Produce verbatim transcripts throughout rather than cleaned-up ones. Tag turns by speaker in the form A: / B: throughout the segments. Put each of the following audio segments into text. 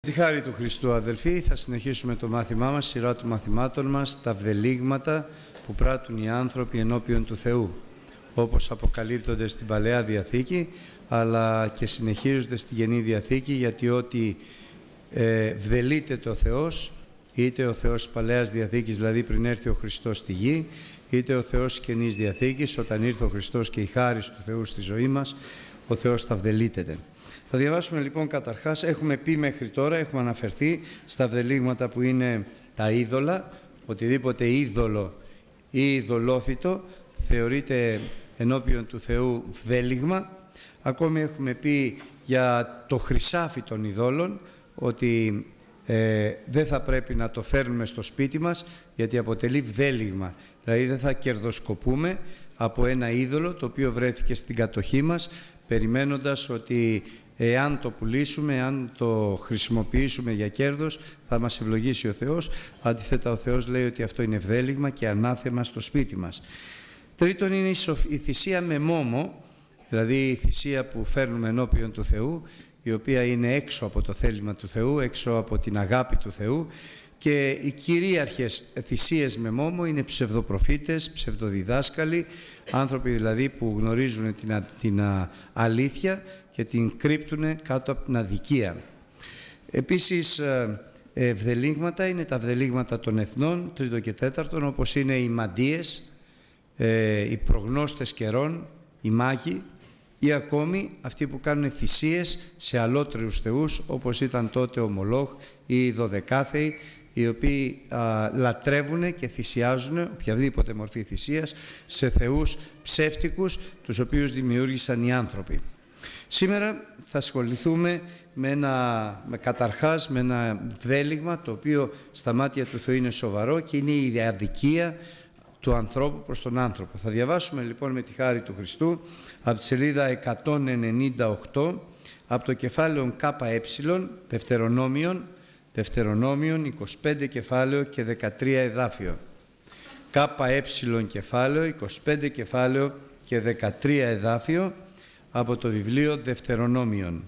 A: Με τη χάρη του Χριστού, αδελφοί, θα συνεχίσουμε το μάθημά μας, σειρά των μαθημάτων μας, τα βδελίγματα που πράττουν οι άνθρωποι ενώπιον του Θεού, όπως αποκαλύπτονται στην Παλαιά Διαθήκη, αλλά και συνεχίζονται στη Καινή Διαθήκη, γιατί ό,τι ε, βδελείται το Θεός, είτε ο Θεός της Παλαιάς Διαθήκης, δηλαδή πριν έρθει ο Χριστός στη γη, είτε ο Θεός της Καινής Διαθήκης, όταν ήρθε ο Χριστός και η χάρις του Θεού στη ζωή μας, ο Θεός θα βδελίτεται. Θα διαβάσουμε λοιπόν καταρχάς, έχουμε πει μέχρι τώρα, έχουμε αναφερθεί στα βδελίγματα που είναι τα είδωλα, οτιδήποτε είδωλο ή ειδωλόθητο θεωρείται ενώπιον του Θεού βδέλιγμα. Ακόμη έχουμε πει για το χρυσάφι των ειδόλων, ότι ε, δεν θα πρέπει να το φέρνουμε στο σπίτι μας, γιατί αποτελεί βδέλιγμα. Δηλαδή δεν θα κερδοσκοπούμε από ένα είδωλο το οποίο βρέθηκε στην κατοχή μας, περιμένοντας ότι εάν το πουλήσουμε, εάν το χρησιμοποιήσουμε για κέρδος, θα μας ευλογήσει ο Θεός. Αντίθετα, ο Θεός λέει ότι αυτό είναι βδέλιγμα και ανάθεμα στο σπίτι μας. Τρίτον είναι η θυσία με μόμο, δηλαδή η θυσία που φέρνουμε ενώπιον του Θεού, η οποία είναι έξω από το θέλημα του Θεού, έξω από την αγάπη του Θεού, και οι κυρίαρχες θυσίες με μόμο είναι ψευδοπροφήτες, ψευδοδιδάσκαλοι, άνθρωποι δηλαδή που γνωρίζουν την, την αλήθεια και την κρύπτουν κάτω από την αδικία. Επίσης, βδελίγματα είναι τα βδελίγματα των εθνών, τρίτο και τέταρτον, όπως είναι οι μαντείες, οι προγνώστες καιρών, οι μάγοι, ή ακόμη αυτοί που κάνουν θυσίες σε αλότριους θεούς, όπως ήταν τότε ο Μολόχ ή οι δωδεκάθεοι, οι οποίοι α, λατρεύουν και θυσιάζουν οποιαδήποτε μορφή θυσίας σε θεούς ψεύτικους, τους οποίους δημιούργησαν οι άνθρωποι. Σήμερα θα ασχοληθούμε με ένα, με καταρχάς με ένα βδέλιγμα το οποίο στα μάτια του Θεού είναι σοβαρό, και είναι η αδικία του ανθρώπου προς τον άνθρωπο. Θα διαβάσουμε λοιπόν με τη χάρη του Χριστού από τη σελίδα εκατόν ενενήντα οκτώ, από το κεφάλαιο ΚΕ, Δευτερονόμιον, Δευτερονόμιον είκοσι πέντε κεφάλαιο και δεκατρία εδάφιο. ΚΕ κεφάλαιο, είκοσι πέντε κεφάλαιο και δεκατρία εδάφιο από το βιβλίο Δευτερονόμιον.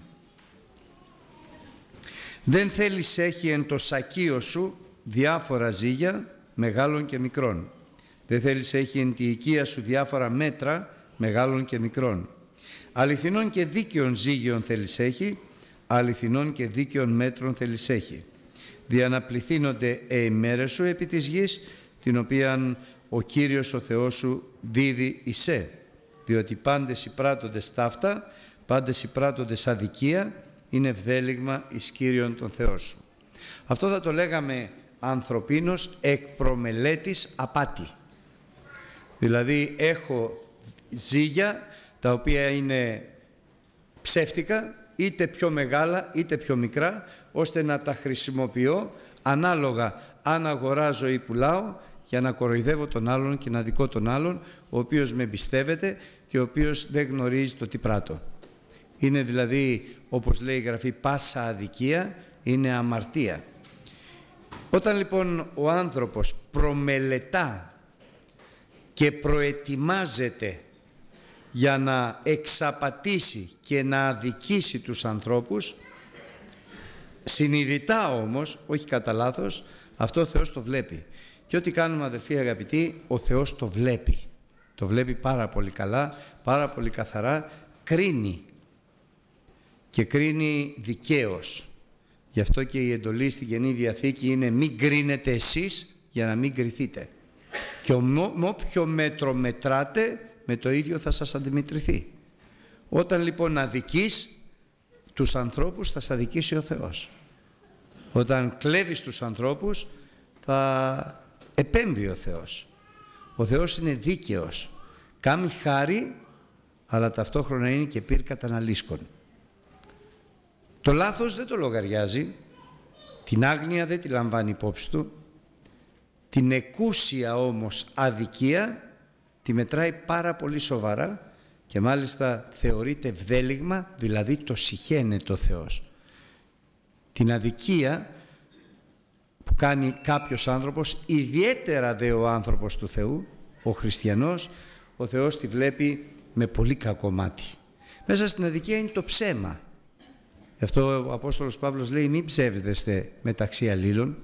A: Δεν θέλεις έχει εν το σακείο σου διάφορα ζύγια μεγάλων και μικρών. Δεν θέλεις έχει εν τη οικία σου διάφορα μέτρα μεγάλων και μικρών. Αληθινών και δίκαιων ζύγιων θέλεις έχει, αληθινών και δίκαιων μέτρων θέλεις έχει. Διαναπληθύνονται οι μέρες σου επί της γης, την οποίαν ο Κύριος ο Θεός σου δίδει εισέ. Διότι πάντες οι πράττοντες ταύτα, πάντες οι πράττοντες αδικία, είναι βδέλιγμα εις Κύριον τον Θεό σου. Αυτό θα το λέγαμε ανθρωπίνος εκ προμελέτης απάτη. Δηλαδή έχω ζύγια τα οποία είναι ψεύτικα, είτε πιο μεγάλα είτε πιο μικρά, ώστε να τα χρησιμοποιώ ανάλογα αν αγοράζω ή πουλάω, για να κοροϊδεύω τον άλλον και να δικώ τον άλλον, ο οποίος με εμπιστεύεται και ο οποίος δεν γνωρίζει το τι πράττω. Είναι δηλαδή, όπως λέει η Γραφή, πάσα αδικία είναι αμαρτία. Όταν λοιπόν ο άνθρωπος προμελετά και προετοιμάζεται για να εξαπατήσει και να αδικήσει τους ανθρώπους, συνειδητά όμως, όχι κατά λάθος, αυτό ο Θεός το βλέπει. Και ό,τι κάνουμε, αδελφοί αγαπητοί, ο Θεός το βλέπει. Το βλέπει πάρα πολύ καλά, πάρα πολύ καθαρά, κρίνει και κρίνει δικαίως. Γι' αυτό και η εντολή στην Καινή Διαθήκη είναι μην κρίνετε εσείς για να μην κριθείτε. Και με όποιο μέτρο μετράτε, με το ίδιο θα σας αντιμετρηθεί. Όταν λοιπόν αδικείς τους ανθρώπους, θα σας αδικήσει ο Θεός. Όταν κλέβεις τους ανθρώπους, θα επέμβει ο Θεός. Ο Θεός είναι δίκαιος. Κάμει χάρη, αλλά ταυτόχρονα είναι και πυρ καταναλύσκων. Το λάθος δεν το λογαριάζει, την άγνοια δεν τη λαμβάνει υπόψη του, την εκούσια όμως αδικία τη μετράει πάρα πολύ σοβαρά και μάλιστα θεωρείται βδέλιγμα, δηλαδή το συχαίνεται ο Θεός. Την αδικία που κάνει κάποιος άνθρωπος, ιδιαίτερα δε ο άνθρωπος του Θεού, ο χριστιανός, ο Θεός τη βλέπει με πολύ κακό μάτι. Μέσα στην αδικία είναι το ψέμα. Γι' αυτό ο Απόστολος Παύλος λέει μην ψεύδεστε μεταξύ αλλήλων.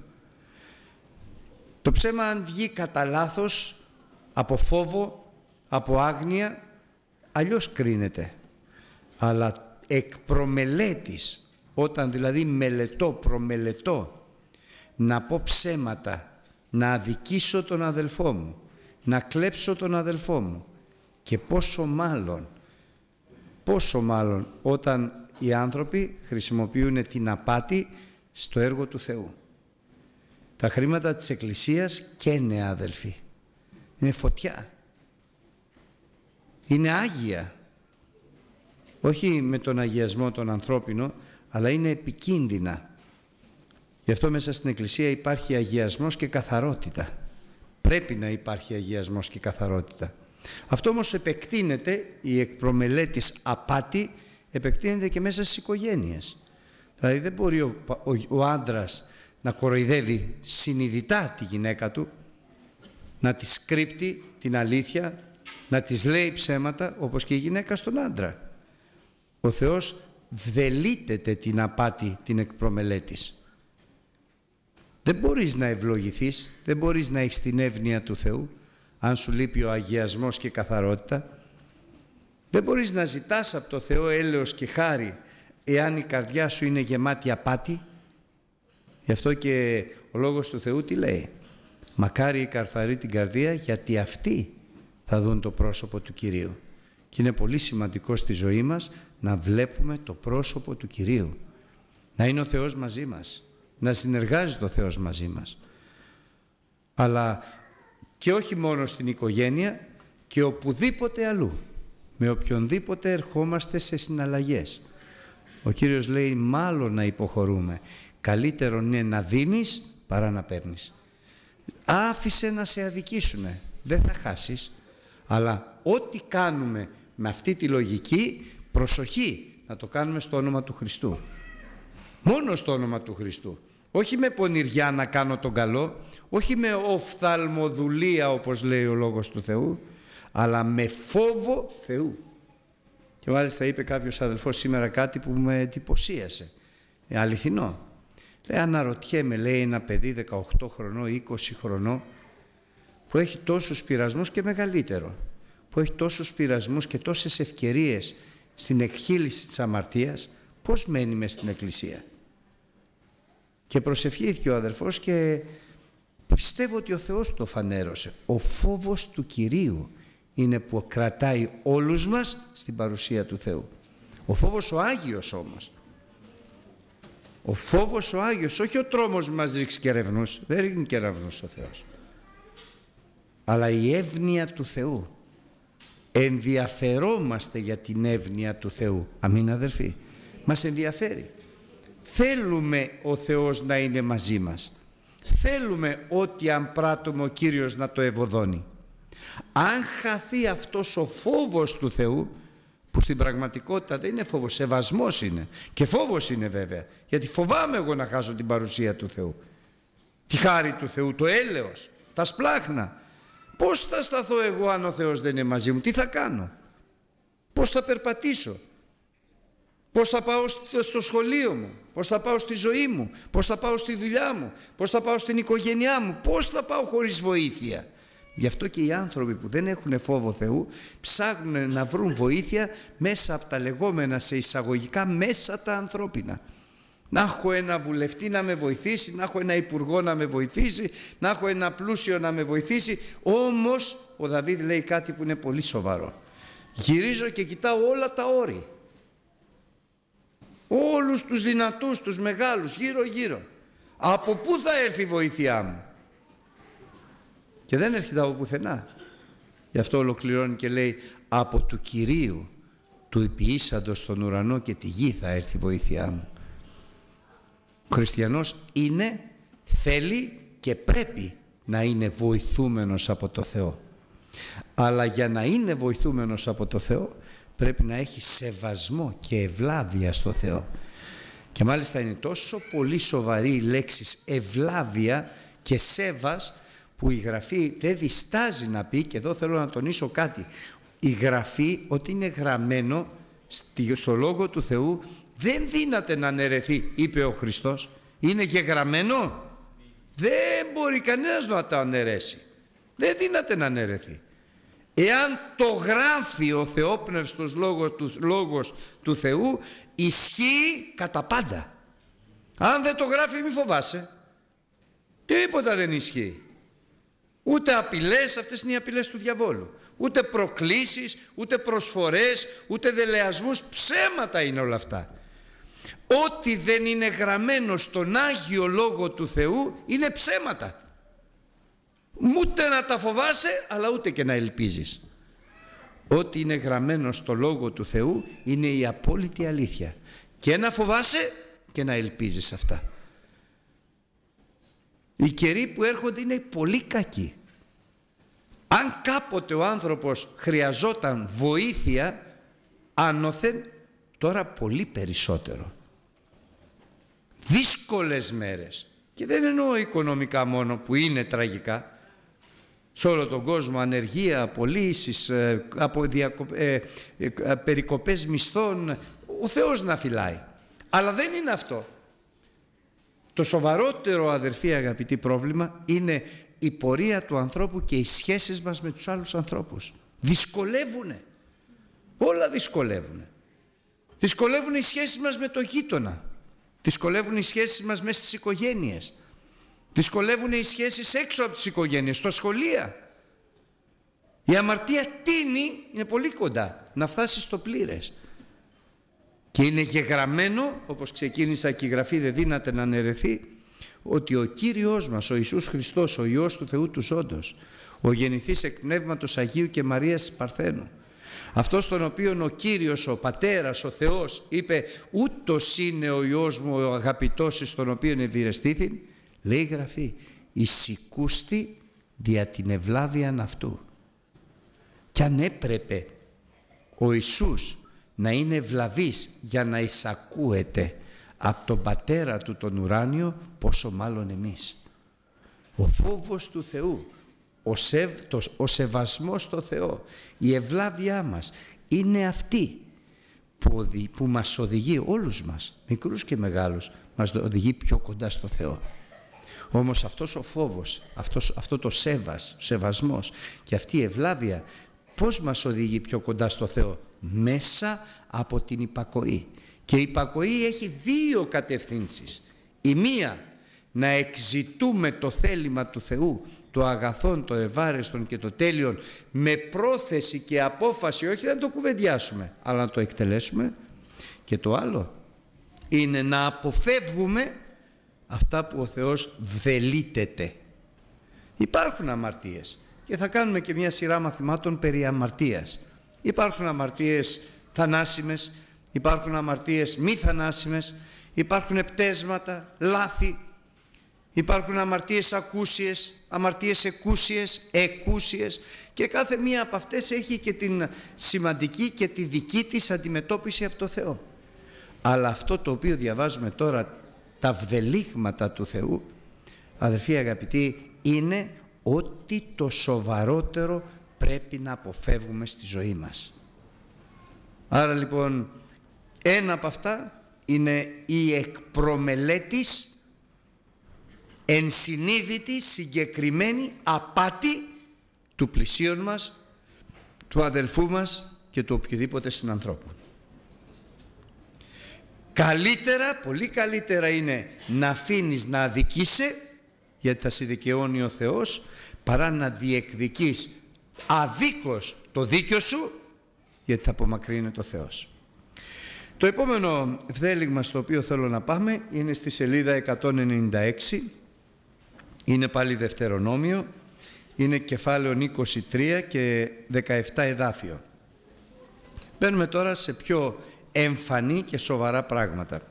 A: Το ψέμα αν βγει κατά λάθος, από φόβο, από άγνοια, αλλιώς κρίνεται. Αλλά εκ προμελέτης, όταν δηλαδή μελετώ, προμελετώ, να πω ψέματα, να αδικήσω τον αδελφό μου, να κλέψω τον αδελφό μου, και πόσο μάλλον, πόσο μάλλον όταν οι άνθρωποι χρησιμοποιούν την απάτη στο έργο του Θεού. Τα χρήματα της Εκκλησίας καίνε, αδελφοί. Είναι φωτιά. Είναι άγια. Όχι με τον αγιασμό τον ανθρώπινο, αλλά είναι επικίνδυνα. Γι' αυτό μέσα στην Εκκλησία υπάρχει αγιασμός και καθαρότητα. Πρέπει να υπάρχει αγιασμός και καθαρότητα. Αυτό όμως επεκτείνεται, η εκπρομελέτης απάτη, επεκτείνεται και μέσα στις οικογένειες. Δηλαδή δεν μπορεί ο, ο, ο άντρας να κοροϊδεύει συνειδητά τη γυναίκα του, να της κρύπτει την αλήθεια, να της λέει ψέματα, όπως και η γυναίκα στον άντρα. Ο Θεός βδελίτεται την απάτη, την εκπρομελέτης. Δεν μπορείς να ευλογηθείς, δεν μπορείς να έχεις την εύνοια του Θεού, αν σου λείπει ο αγιασμός και η καθαρότητα. Δεν μπορείς να ζητάς από το Θεό έλεος και χάρη, εάν η καρδιά σου είναι γεμάτη απάτη. Γι' αυτό και ο Λόγος του Θεού τι λέει? Μακάρι η καθαρή την καρδία, γιατί αυτοί θα δουν το πρόσωπο του Κυρίου. Και είναι πολύ σημαντικό στη ζωή μας να βλέπουμε το πρόσωπο του Κυρίου. Να είναι ο Θεός μαζί μας, να συνεργάζεται ο Θεός μαζί μας. Αλλά και όχι μόνο στην οικογένεια, και οπουδήποτε αλλού. Με οποιονδήποτε ερχόμαστε σε συναλλαγές. Ο Κύριος λέει μάλλον να υποχωρούμε. Καλύτερο είναι να δίνεις παρά να παίρνεις. Άφησε να σε αδικήσουνε. Δεν θα χάσεις. Αλλά ό,τι κάνουμε με αυτή τη λογική, προσοχή, να το κάνουμε στο όνομα του Χριστού. Μόνο στο όνομα του Χριστού. Όχι με πονηριά να κάνω τον καλό, όχι με οφθαλμοδουλία όπως λέει ο Λόγος του Θεού, αλλά με φόβο Θεού. Και μάλιστα είπε κάποιος αδελφός σήμερα κάτι που με εντυπωσίασε. Ε, αληθινό. Λέει, αναρωτιέμαι, λέει, ένα παιδί δεκαοκτώ χρονών, είκοσι χρονών, που έχει τόσους πειρασμούς και μεγαλύτερο, που έχει τόσους πειρασμούς και τόσες ευκαιρίες στην εκχύληση της αμαρτίας, πώς μένει μες στην Εκκλησία? Και προσευχήθηκε ο αδελφός και πιστεύω ότι ο Θεός το φανέρωσε. Ο φόβος του Κυρίου είναι που κρατάει όλους μας στην παρουσία του Θεού. Ο φόβος ο Άγιος όμως. Ο φόβος ο Άγιος, όχι ο τρόμος που μας ρίξει κεραυνούς. Δεν ρίχνει κεραυνούς ο Θεός. Αλλά η εύνοια του Θεού. Ενδιαφερόμαστε για την εύνοια του Θεού. Αμήν αδελφοί. Μας ενδιαφέρει. Θέλουμε ο Θεός να είναι μαζί μας. Θέλουμε ό,τι αν πράττουμε ο Κύριος να το ευωδώνει. Αν χαθεί αυτός ο φόβος του Θεού, που στην πραγματικότητα δεν είναι φόβος, σεβασμός είναι. Και φόβος είναι βέβαια, γιατί φοβάμαι εγώ να χάσω την παρουσία του Θεού. Τη χάρη του Θεού, το έλεος, τα σπλάχνα. Πώς θα σταθώ εγώ αν ο Θεός δεν είναι μαζί μου? Τι θα κάνω? Πώς θα περπατήσω? Πώς θα πάω στο σχολείο μου? Πώς θα πάω στη ζωή μου? Πώς θα πάω στη δουλειά μου? Πώς θα πάω στην οικογένειά μου? Πώς θα πάω χωρίς βοήθεια? Γι' αυτό και οι άνθρωποι που δεν έχουν φόβο Θεού ψάχνουν να βρουν βοήθεια μέσα από τα λεγόμενα σε εισαγωγικά μέσα τα ανθρώπινα. Να έχω ένα βουλευτή να με βοηθήσει, να έχω ένα υπουργό να με βοηθήσει, να έχω ένα πλούσιο να με βοηθήσει. Όμως ο Δαβίδ λέει κάτι που είναι πολύ σοβαρό. Γυρίζω και κοιτάω όλα τα όρη. Όλους τους δυνατούς, τους μεγάλους, γύρω γύρω. Από πού θα έρθει η βοήθειά μου? Και δεν έρχεται από πουθενά. Γι' αυτό ολοκληρώνει και λέει, από του Κυρίου, του υποιήσαντος στον ουρανό και τη γη θα έρθει η βοήθειά μου. Ο χριστιανός είναι, θέλει και πρέπει να είναι βοηθούμενος από το Θεό. Αλλά για να είναι βοηθούμενος από το Θεό πρέπει να έχει σεβασμό και ευλάβεια στο Θεό. Και μάλιστα είναι τόσο πολύ σοβαρή η λέξη ευλάβεια και σέβας, που η Γραφή δεν διστάζει να πει, και εδώ θέλω να τονίσω κάτι, η Γραφή ότι είναι γραμμένο στο Λόγο του Θεού Δεν δύναται να αναιρεθεί, είπε ο Χριστός. Είναι γεγραμμένο. Δεν μπορεί κανένας να το αναιρέσει. Δεν δύναται να αναιρεθεί. Εάν το γράφει ο θεόπνευστος λόγος του, λόγος του Θεού, ισχύει κατά πάντα. Αν δεν το γράφει, μη φοβάσαι. Τίποτα δεν ισχύει. Ούτε απειλές, αυτές είναι οι απειλές του διαβόλου. Ούτε προκλήσεις, ούτε προσφορές, ούτε δελεασμούς. Ψέματα είναι όλα αυτά. Ό,τι δεν είναι γραμμένο στον Άγιο Λόγο του Θεού είναι ψέματα. Ούτε να τα φοβάσαι, αλλά ούτε και να ελπίζεις. Ό,τι είναι γραμμένο στο Λόγο του Θεού είναι η απόλυτη αλήθεια. Και να φοβάσαι και να ελπίζεις αυτά. Οι καιροί που έρχονται είναι πολύ κακοί. Αν κάποτε ο άνθρωπος χρειαζόταν βοήθεια άνωθεν, τώρα πολύ περισσότερο. Δύσκολες μέρες. Και δεν εννοώ οικονομικά μόνο, που είναι τραγικά. Σε όλο τον κόσμο ανεργία, απολύσεις, ε, από διακο... ε, ε, ε, περικοπές μισθών. Ο Θεός να φυλάει. Αλλά δεν είναι αυτό. Το σοβαρότερο, αδερφοί αγαπητοί, πρόβλημα είναι η πορεία του ανθρώπου και οι σχέσεις μας με τους άλλους ανθρώπους. Δυσκολεύουνε. Όλα δυσκολεύουνε. Δυσκολεύουν οι σχέσεις μας με το γείτονα. Δυσκολεύουν οι σχέσεις μας μέσα στις οικογένειες. Δυσκολεύουν οι σχέσεις έξω από τις οικογένειες, στο σχολεία. Η αμαρτία τείνει, είναι πολύ κοντά, να φτάσει στο πλήρες. Και είναι γεγραμμένο, όπως ξεκίνησα και η Γραφή δεν δύναται να αναιρεθεί, ότι ο Κύριος μας, ο Ιησούς Χριστός, ο Υιός του Θεού του Ζώντος, ο γεννηθής εκ Πνεύματος Αγίου και Μαρίας Παρθένου, αυτός τον οποίον ο Κύριος, ο Πατέρας, ο Θεός είπε ούτως είναι ο Υιός μου ο αγαπητός εις τον οποίον ευηρεστήθην, λέει η Γραφή, εισηκούστη δια την ευλάβιαν αυτού. Κι αν έπρεπε ο Ιησούς να είναι ευλαβής για να εισακούεται από τον Πατέρα του τον ουράνιο, πόσο μάλλον εμείς. Ο φόβος του Θεού, ο, σεβ, το, ο σεβασμός στο Θεό, η ευλάβειά μας είναι αυτή που, που μας οδηγεί όλους μας, μικρούς και μεγάλους, μας οδηγεί πιο κοντά στο Θεό. Όμως αυτός ο φόβος, αυτός, αυτό το σέβας, σεβασμός και αυτή η ευλάβεια πώς μας οδηγεί πιο κοντά στο Θεό? Μέσα από την υπακοή. Και η υπακοή έχει δύο κατευθύνσεις. Η μία, να εξητούμε το θέλημα του Θεού, το αγαθόν, το ευάρεστον και το τέλειον, με πρόθεση και απόφαση, όχι να το κουβεντιάσουμε, αλλά να το εκτελέσουμε. Και το άλλο είναι να αποφεύγουμε αυτά που ο Θεός βδελίτεται. Υπάρχουν αμαρτίες και θα κάνουμε και μια σειρά μαθημάτων περί αμαρτίας. Υπάρχουν αμαρτίες θανάσιμες, υπάρχουν αμαρτίες μη θανάσιμες, υπάρχουν πτέσματα, λάθη, υπάρχουν αμαρτίες ακούσιες, αμαρτίες εκούσιες, εκούσιες, και κάθε μία από αυτές έχει και την σημαντική και τη δική της αντιμετώπιση από το Θεό. Αλλά αυτό το οποίο διαβάζουμε τώρα, τα βδελίγματα του Θεού, αδερφοί αγαπητοί, είναι ότι το σοβαρότερο πρέπει να αποφεύγουμε στη ζωή μας. Άρα λοιπόν ένα από αυτά είναι η εκπρομελέτης ενσυνείδητη συγκεκριμένη απάτη του πλησίον μας, του αδελφού μας και του οποιοδήποτε συνανθρώπου. Καλύτερα, πολύ καλύτερα είναι να αφήνεις να αδικείσαι, γιατί θα σε δικαιώνει ο Θεός, παρά να διεκδικείς αδίκως το δίκιο σου, γιατί θα απομακρύνει το Θεός. Το επόμενο δέλυγμα στο οποίο θέλω να πάμε είναι στη σελίδα εκατόν ενενήντα έξι, είναι πάλι Δευτερονόμιο, είναι κεφάλαιο είκοσι τρία και δεκαεπτά εδάφιο. Μπαίνουμε τώρα σε πιο εμφανή και σοβαρά πράγματα.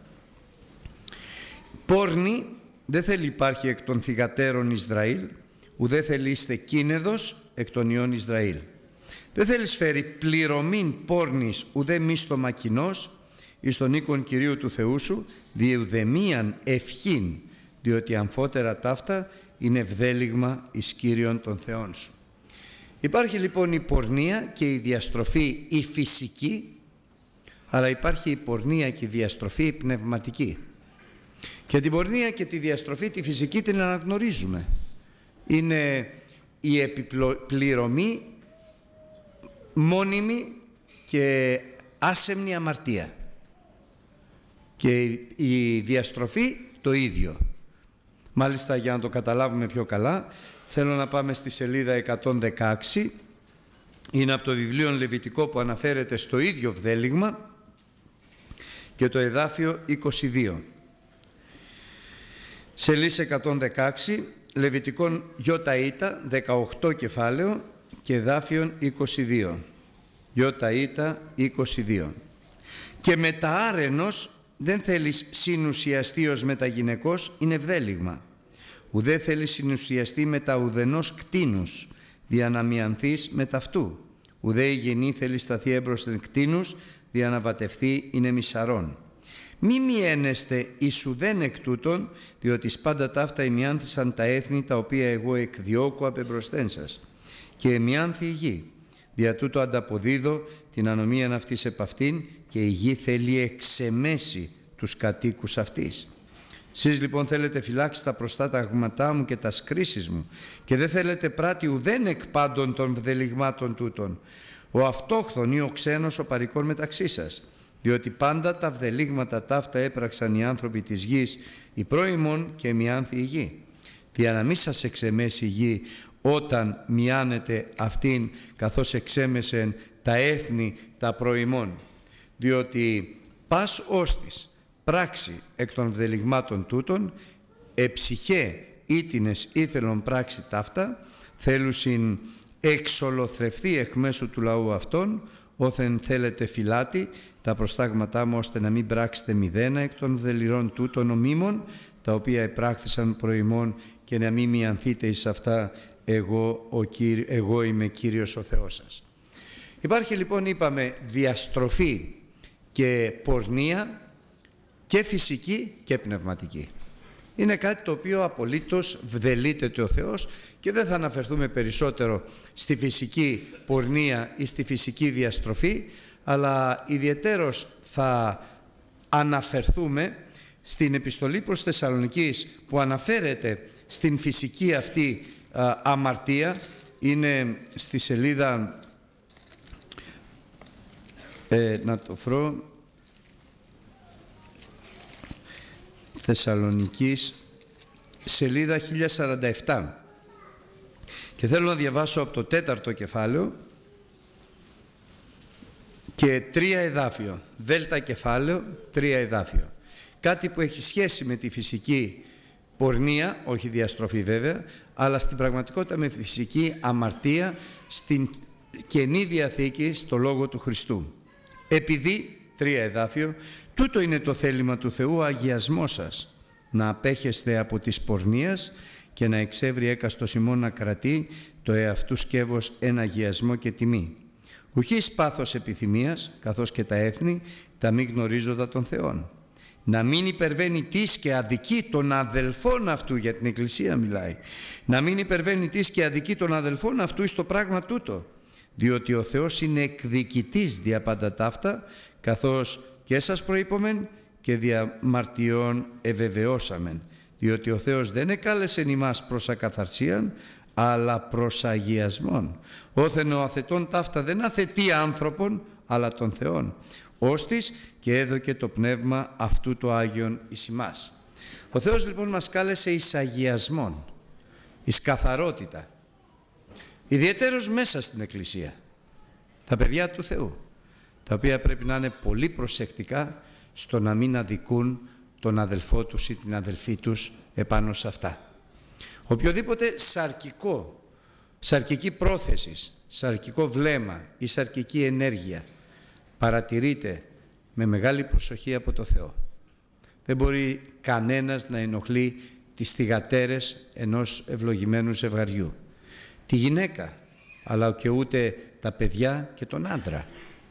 A: Πόρνη δεν θέλει υπάρχει εκ των θυγατέρων Ισραήλ, ουδέ θέλει είστε κίνεδος εκ των ιών Ισραήλ. Δεν θέλει φέρει πληρωμήν πόρνης ουδέ μίστομα κοινός εις τον οίκον Κυρίου του Θεού σου, διεουδεμίαν ευχήν, διότι αμφότερα ταύτα είναι ευδέλιγμα εις Κύριον των Θεών σου. Υπάρχει λοιπόν η πορνεία και η διαστροφή η φυσική, αλλά υπάρχει η πορνεία και η διαστροφή η πνευματική. Και την πορνεία και τη διαστροφή τη φυσική την αναγνωρίζουμε. Είναι η επιπληρωμή μόνιμη και άσεμνη αμαρτία. Και η διαστροφή το ίδιο. Μάλιστα, για να το καταλάβουμε πιο καλά, θέλω να πάμε στη σελίδα εκατόν δεκαέξι. Είναι από το βιβλίο Λεβιτικό που αναφέρεται στο ίδιο βδέλιγμα και το εδάφιο είκοσι δύο. Σελίδα εκατόν δεκαέξι, Λεβιτικών Ιώτα δεκαοκτώ κεφάλαιο και εδάφιον είκοσι δύο. Ιώτα είκοσι δύο. Και μεταάρενος δεν θέλεις συνουσιαστίος με τα γυναικός, είναι βδέλιγμα. Ουδέ θέλεις συνουσιαστή με τα ουδενός κτίνους, δια να μιανθείς με ταυτού. Ουδέ η γενή θέλει σταθεί έμπροσθεν κτίνους, δια να βατευθεί είναι μισαρών. Μη μιένεστε εις ουδέν εκ τούτων, διότι πάντα ταύτα ημιάνθησαν τα έθνη τα οποία εγώ εκδιώκω απεμπροσθέν σας. Και εμιάνθη η γη. Δια τούτο ανταποδίδω την ανομίαν αυτής επ' αυτήν, και η γη θέλει εξεμέσει τους κατοίκους αυτής. Σεις λοιπόν θέλετε φυλάξει τα προστάταγματά μου και τα σκρίσεις μου, και δεν θέλετε πράτη ουδέν εκ πάντων των βδελιγμάτων τούτων, ο αυτόχθον ή ο ξένος ο παρικών μεταξύ σας. Διότι πάντα τα βδελίγματα ταύτα έπραξαν οι άνθρωποι της γης, οι πρώιμον και μιάνθη η γη. Δια να μη σας εξεμέσει η γη όταν μιάνετε αυτήν, καθώς εξέμεσεν τα έθνη τα πρώιμον. Διότι πας όστις πράξη εκ των βδελιγμάτων τούτων, εψυχέ ήτινες ήθελον πράξη ταύτα, θέλουσιν εξολοθρευθεί εκ μέσου του λαού αυτών, όθεν θέλετε φυλάτη τα προστάγματά μου, ώστε να μην πράξετε μηδένα εκ των βδελιρών τούτων ομίμων, τα οποία επράχθησαν προημών, και να μην μιανθείτε εις αυτά, εγώ, ο Κύρι, εγώ είμαι Κύριος ο Θεός σας. Υπάρχει λοιπόν, είπαμε, διαστροφή και πορνεία και φυσική και πνευματική. Είναι κάτι το οποίο απολύτως βδελείται ο Θεός, και δεν θα αναφερθούμε περισσότερο στη φυσική πορνεία ή στη φυσική διαστροφή, αλλά ιδιαιτέρως θα αναφερθούμε στην επιστολή προς Θεσσαλονικείς που αναφέρεται στην φυσική αυτή α, αμαρτία. Είναι στη σελίδα, ε, να το βρω, Θεσσαλονικείς, σελίδα χίλια σαράντα επτά, και θέλω να διαβάσω από το τέταρτο κεφάλαιο και τρία εδάφιο, δέλτα κεφάλαιο, τρία εδάφιο. Κάτι που έχει σχέση με τη φυσική πορνεία, όχι διαστροφή βέβαια, αλλά στην πραγματικότητα με φυσική αμαρτία στην Καινή Διαθήκη, στο Λόγο του Χριστού. Επειδή, τρία εδάφιο, τούτο είναι το θέλημα του Θεού, ο αγιασμός σας, να απέχεστε από της πορνείας και να εξεύρει έκαστος ημών να κρατεί το εαυτού σκεύος εν αγιασμό και τιμή. Ουχής πάθος επιθυμίας, καθώς και τα έθνη, τα μη γνωρίζοντα των Θεών. Να μην υπερβαίνει της και αδικεί των αδελφών αυτού, για την Εκκλησία μιλάει, να μην υπερβαίνει της και αδικεί των αδελφών αυτού εις το πράγμα τούτο, διότι ο Θεός είναι εκδικητής δια πάντα ταύτα, καθώς και σας προείπομεν και δια μαρτιών ευεβαιώσαμεν, διότι ο Θεός δεν εκάλεσεν ημάς προς ακαθαρσίαν, αλλά προς αγιασμόν. Όθεν ο αθετών ταύτα δεν αθετεί άνθρωπον, αλλά των Θεών. Όστις και έδωκε το πνεύμα αυτού το Άγιον εις ημάς. Ο Θεός λοιπόν μας κάλεσε εις αγιασμόν, εις καθαρότητα, ιδιαιτέρως μέσα στην Εκκλησία. Τα παιδιά του Θεού, τα οποία πρέπει να είναι πολύ προσεκτικά στο να μην αδικούν τον αδελφό τους ή την αδελφή τους επάνω σε αυτά. Οποιοδήποτε σαρκικό, σαρκική πρόθεση, σαρκικό βλέμμα ή σαρκική ενέργεια παρατηρείται με μεγάλη προσοχή από το Θεό. Δεν μπορεί κανένας να ενοχλεί τις θυγατέρες ενός ευλογημένου ζευγαριού, τη γυναίκα, αλλά και ούτε τα παιδιά και τον άντρα.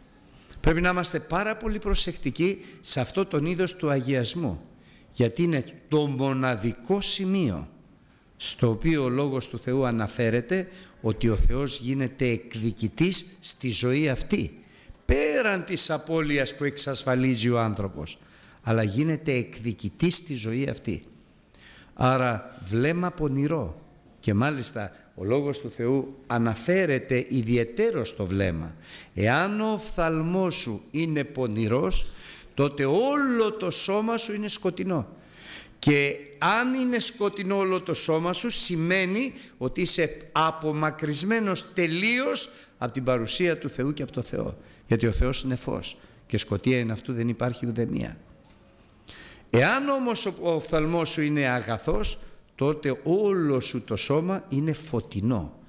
A: Πρέπει να είμαστε πάρα πολύ προσεκτικοί σε αυτό τον είδος του αγιασμού, γιατί είναι το μοναδικό σημείο στο οποίο ο Λόγος του Θεού αναφέρεται ότι ο Θεός γίνεται εκδικητής στη ζωή αυτή, πέρα πέραν της απώλειας που εξασφαλίζει ο άνθρωπος, αλλά γίνεται εκδικητής στη ζωή αυτή. Άρα βλέμμα πονηρό, και μάλιστα ο Λόγος του Θεού αναφέρεται ιδιαιτέρως στο βλέμμα. Εάν ο οφθαλμός σου είναι πονηρός, τότε όλο το σώμα σου είναι σκοτεινό. Και αν είναι σκοτεινό όλο το σώμα σου, σημαίνει ότι είσαι απομακρυσμένος τελείως από την παρουσία του Θεού και από το Θεό. Γιατί ο Θεός είναι φως και σκοτία είναι αυτού, δεν υπάρχει ουδέμια. Εάν όμως ο οφθαλμός σου είναι αγαθός, τότε όλο σου το σώμα είναι φωτεινό.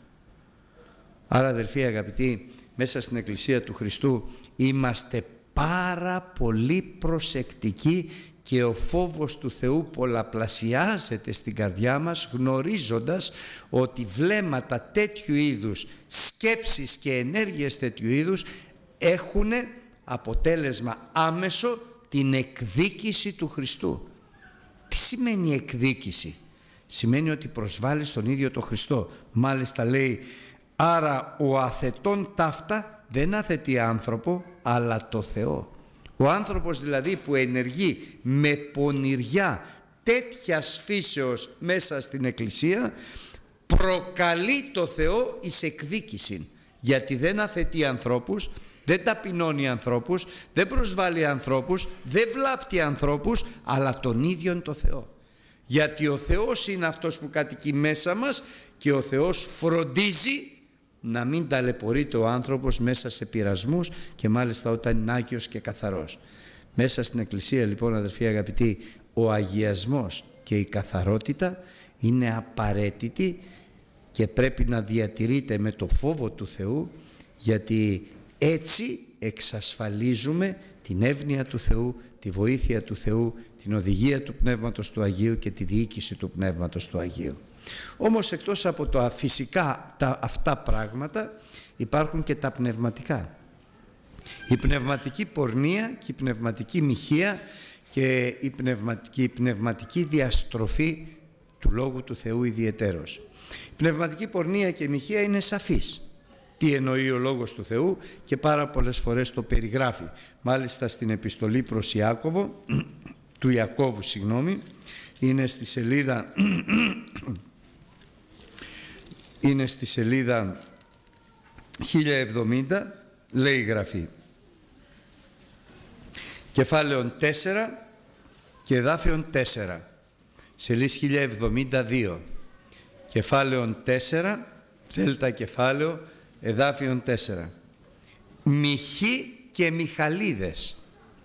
A: Άρα αδελφοί αγαπητοί, μέσα στην Εκκλησία του Χριστού είμαστε πάρα πολύ προσεκτικοί και ο φόβος του Θεού πολλαπλασιάζεται στην καρδιά μας, γνωρίζοντας ότι βλέμματα τέτοιου είδους, σκέψεις και ενέργειες τέτοιου είδους έχουν αποτέλεσμα άμεσο την εκδίκηση του Χριστού. Τι σημαίνει εκδίκηση? Σημαίνει ότι προσβάλλεις τον ίδιο τον Χριστό. Μάλιστα λέει, άρα ο αθετών ταύτα δεν αθετεί άνθρωπο, αλλά το Θεό. Ο άνθρωπος δηλαδή που ενεργεί με πονηριά τέτοιας φύσεως μέσα στην Εκκλησία, προκαλεί το Θεό εις εκδίκηση, γιατί δεν αθετεί ανθρώπους, δεν ταπεινώνει ανθρώπους, δεν προσβάλλει ανθρώπους, δεν βλάπτει ανθρώπους, αλλά τον ίδιον το Θεό. Γιατί ο Θεός είναι αυτός που κατοικεί μέσα μας και ο Θεός φροντίζει να μην ταλαιπωρείται ο άνθρωπος μέσα σε πειρασμούς, και μάλιστα όταν είναι άγιος και καθαρός. Μέσα στην Εκκλησία λοιπόν αδελφοί αγαπητοί, ο αγιασμός και η καθαρότητα είναι απαραίτητη και πρέπει να διατηρείται με το φόβο του Θεού, γιατί έτσι εξασφαλίζουμε την εύνοια του Θεού, τη βοήθεια του Θεού, την οδηγία του Πνεύματος του Αγίου και τη διοίκηση του Πνεύματος του Αγίου. Όμως εκτός από τα φυσικά τα, αυτά πράγματα υπάρχουν και τα πνευματικά. Η πνευματική πορνεία και η πνευματική μοιχεία και η πνευματική, η πνευματική διαστροφή του Λόγου του Θεού ιδιαιτέρως. Η πνευματική πορνεία και μοιχεία είναι σαφής. Τι εννοεί ο Λόγος του Θεού και πάρα πολλές φορές το περιγράφει. Μάλιστα στην επιστολή προς Ιάκωβο, του Ιακώβου συγγνώμη, είναι στη σελίδα είναι στη σελίδα χίλια εβδομήντα, λέει η Γραφή, κεφάλαιον τέσσερα και εδάφιον τέσσερα, σελίδα χίλια εβδομήντα δύο, κεφάλαιον τέσσερα, δέλτα κεφάλαιο, εδάφιον τέσσερα. Μοιχοί και μιχαλίδες,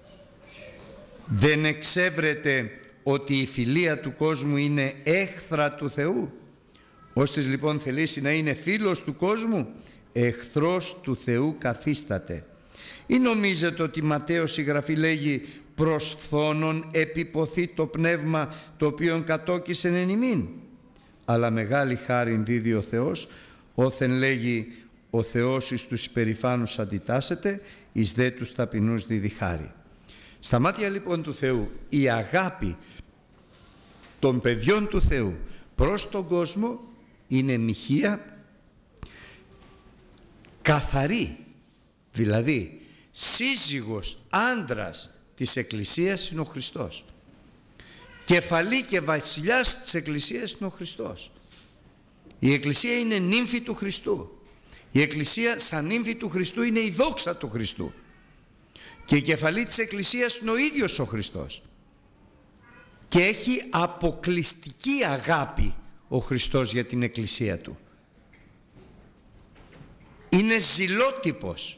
A: δεν εξέβρετε ότι η φιλία του κόσμου είναι έχθρα του Θεού? Ώστις λοιπόν θελήσει να είναι φίλος του κόσμου, εχθρός του Θεού καθίσταται. Ή νομίζετε ότι Ματθαίος η Γραφή λέγει, προς φθόνον επιποθεί το πνεύμα το οποίον κατόκισεν εν ημίν? Αλλά μεγάλη χάριν δίδει ο Θεός, όθεν λέγει, ο Θεός εις τους υπερηφάνους αντιτάσσεται, εις δε τους ταπεινούς δίδει χάρη. Στα μάτια λοιπόν του Θεού η αγάπη των παιδιών του Θεού προς τον κόσμο είναι μοιχεία καθαρή. Δηλαδή σύζυγος, άντρας της Εκκλησίας είναι ο Χριστός. Κεφαλή και βασιλιάς της Εκκλησίας είναι ο Χριστός. Η Εκκλησία είναι νύμφη του Χριστού. Η Εκκλησία σαν νύμφη του Χριστού είναι η δόξα του Χριστού. Και η κεφαλή της Εκκλησίας είναι ο ίδιος ο Χριστός. Και έχει αποκλειστική αγάπη ο Χριστός για την Εκκλησία του. Είναι ζηλότυπος.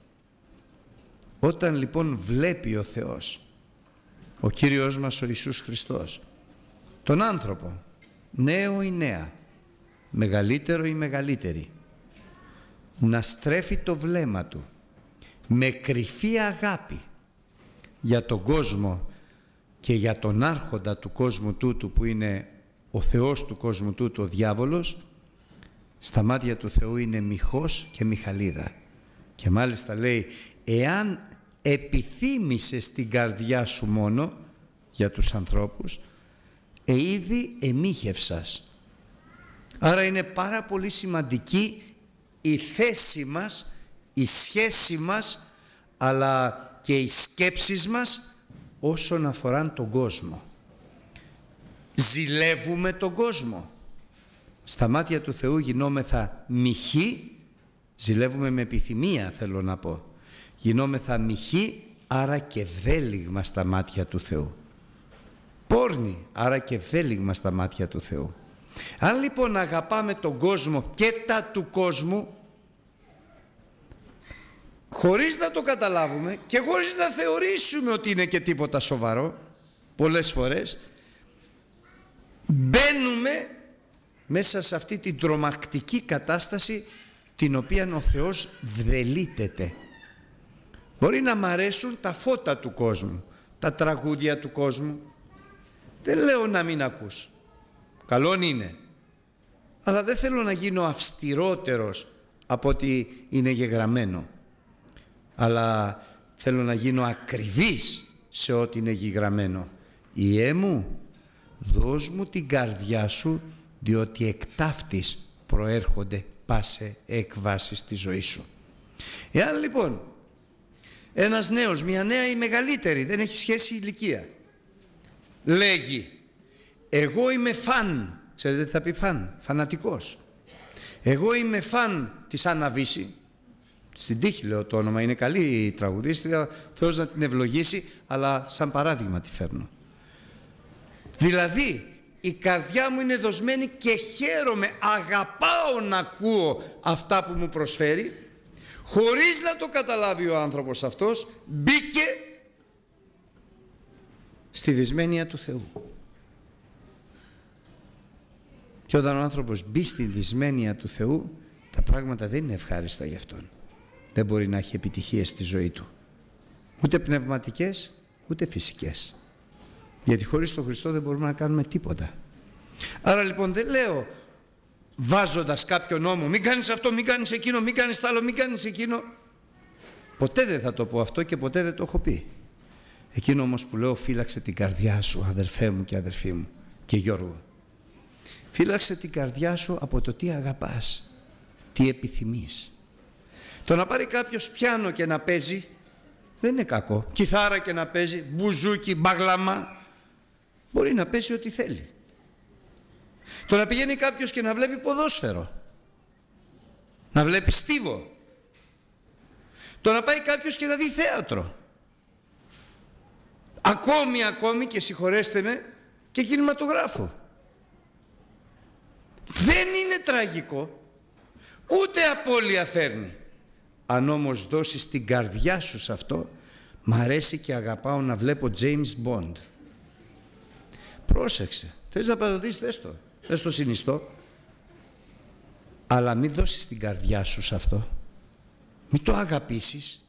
A: Όταν λοιπόν βλέπει ο Θεός, ο Κύριος μας ο Ιησούς Χριστός, τον άνθρωπο, νέο ή νέα, μεγαλύτερο ή μεγαλύτερη, να στρέφει το βλέμμα του με κρυφή αγάπη για τον κόσμο και για τον άρχοντα του κόσμου τούτου που είναι ο Θεός του κόσμου τούτου, ο διάβολος, στα μάτια του Θεού είναι μοιχός και μιχαλίδα. Και μάλιστα λέει, εάν επιθύμησες την καρδιά σου μόνο για τους ανθρώπους, εΐδη εμίχευσας. Άρα είναι πάρα πολύ σημαντική η θέση μας, η σχέση μας αλλά και οι σκέψεις μας όσον αφορά τον κόσμο. Ζηλεύουμε τον κόσμο. Στα μάτια του Θεού γινόμεθα μοιχοί, ζηλεύουμε με επιθυμία θέλω να πω, γινόμεθα μοιχοί, άρα και βέλιγμα στα μάτια του Θεού. Πόρνη, άρα και βέλιγμα στα μάτια του Θεού. Αν λοιπόν αγαπάμε τον κόσμο και τα του κόσμου, χωρίς να το καταλάβουμε και χωρίς να θεωρήσουμε ότι είναι και τίποτα σοβαρό, πολλές φορές μπαίνουμε μέσα σε αυτή την τρομακτική κατάσταση την οποία ο Θεός βδελίτεται. Μπορεί να μ' αρέσουν τα φώτα του κόσμου, τα τραγούδια του κόσμου. Δεν λέω να μην ακούς. Καλόν είναι. Αλλά δεν θέλω να γίνω αυστηρότερος από ό,τι είναι γεγραμμένο. Αλλά θέλω να γίνω ακριβής σε ό,τι είναι γεγραμμένο. Ιε μου, δώσ' μου την καρδιά σου, διότι εκ ταύτης προέρχονται πάσε εκβάσεις στη ζωή σου. Εάν λοιπόν ένας νέος, μια νέα ή μεγαλύτερη, δεν έχει σχέση η ηλικία, λέγει εγώ είμαι φαν, ξέρετε τι θα πει φαν, φανατικός, εγώ είμαι φαν της Άννα Βύση, στην τύχη λέω το όνομα, είναι καλή η τραγουδίστρια, Θεός να την ευλογήσει, αλλά σαν παράδειγμα τη φέρνω. Δηλαδή η καρδιά μου είναι δοσμένη και χαίρομαι, αγαπάω να ακούω αυτά που μου προσφέρει, χωρίς να το καταλάβει ο άνθρωπος αυτός, μπήκε στη δυσμένεια του Θεού. Και όταν ο άνθρωπος μπει στη δυσμένεια του Θεού, τα πράγματα δεν είναι ευχάριστα για αυτόν. Δεν μπορεί να έχει επιτυχίες στη ζωή του. Ούτε πνευματικές, ούτε φυσικές. Γιατί χωρίς τον Χριστό δεν μπορούμε να κάνουμε τίποτα. Άρα λοιπόν δεν λέω βάζοντας κάποιο νόμο, μην κάνεις αυτό, μην κάνεις εκείνο, μην κάνεις τ' άλλο, μην κάνεις εκείνο. Ποτέ δεν θα το πω αυτό και ποτέ δεν το έχω πει. Εκείνο όμως που λέω, φύλαξε την καρδιά σου, αδερφέ μου και αδερφή μου και Γιώργο. Φύλαξε την καρδιά σου από το τι αγαπάς, τι επιθυμείς. Το να πάρει κάποιος πιάνο και να παίζει δεν είναι κακό. Κιθάρα και να παίζει, μπουζούκι, μπαγλαμά, μπορεί να παίζει ό,τι θέλει. Το να πηγαίνει κάποιος και να βλέπει ποδόσφαιρο, να βλέπει στίβο, το να πάει κάποιος και να δει θέατρο, ακόμη ακόμη και συγχωρέστε με και κινηματογράφο. Δεν είναι τραγικό, ούτε απώλεια φέρνει. Αν όμως δώσεις την καρδιά σου σε αυτό, μ' αρέσει και αγαπάω να βλέπω James Bond. Πρόσεξε, θες να πας δεις, το, δεν στο συνιστώ. Αλλά μην δώσεις την καρδιά σου σε αυτό. Μην το αγαπήσεις.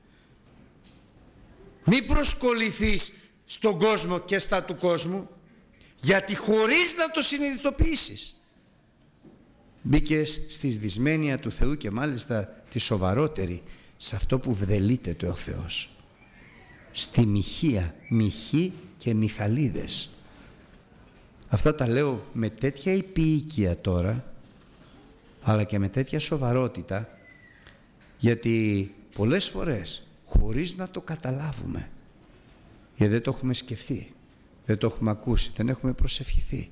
A: Μην προσκοληθείς στον κόσμο και στα του κόσμου, γιατί χωρίς να το συνειδητοποιήσεις μπήκες στη δυσμένεια του Θεού και μάλιστα τη σοβαρότερη, σε αυτό που βδελείται ο Θεός. Στη μοιχεία, μοιχή και μιχαλίδες. Αυτά τα λέω με τέτοια υπηίκεια τώρα, αλλά και με τέτοια σοβαρότητα, γιατί πολλές φορές χωρίς να το καταλάβουμε, γιατί δεν το έχουμε σκεφτεί, δεν το έχουμε ακούσει, δεν έχουμε προσευχηθεί,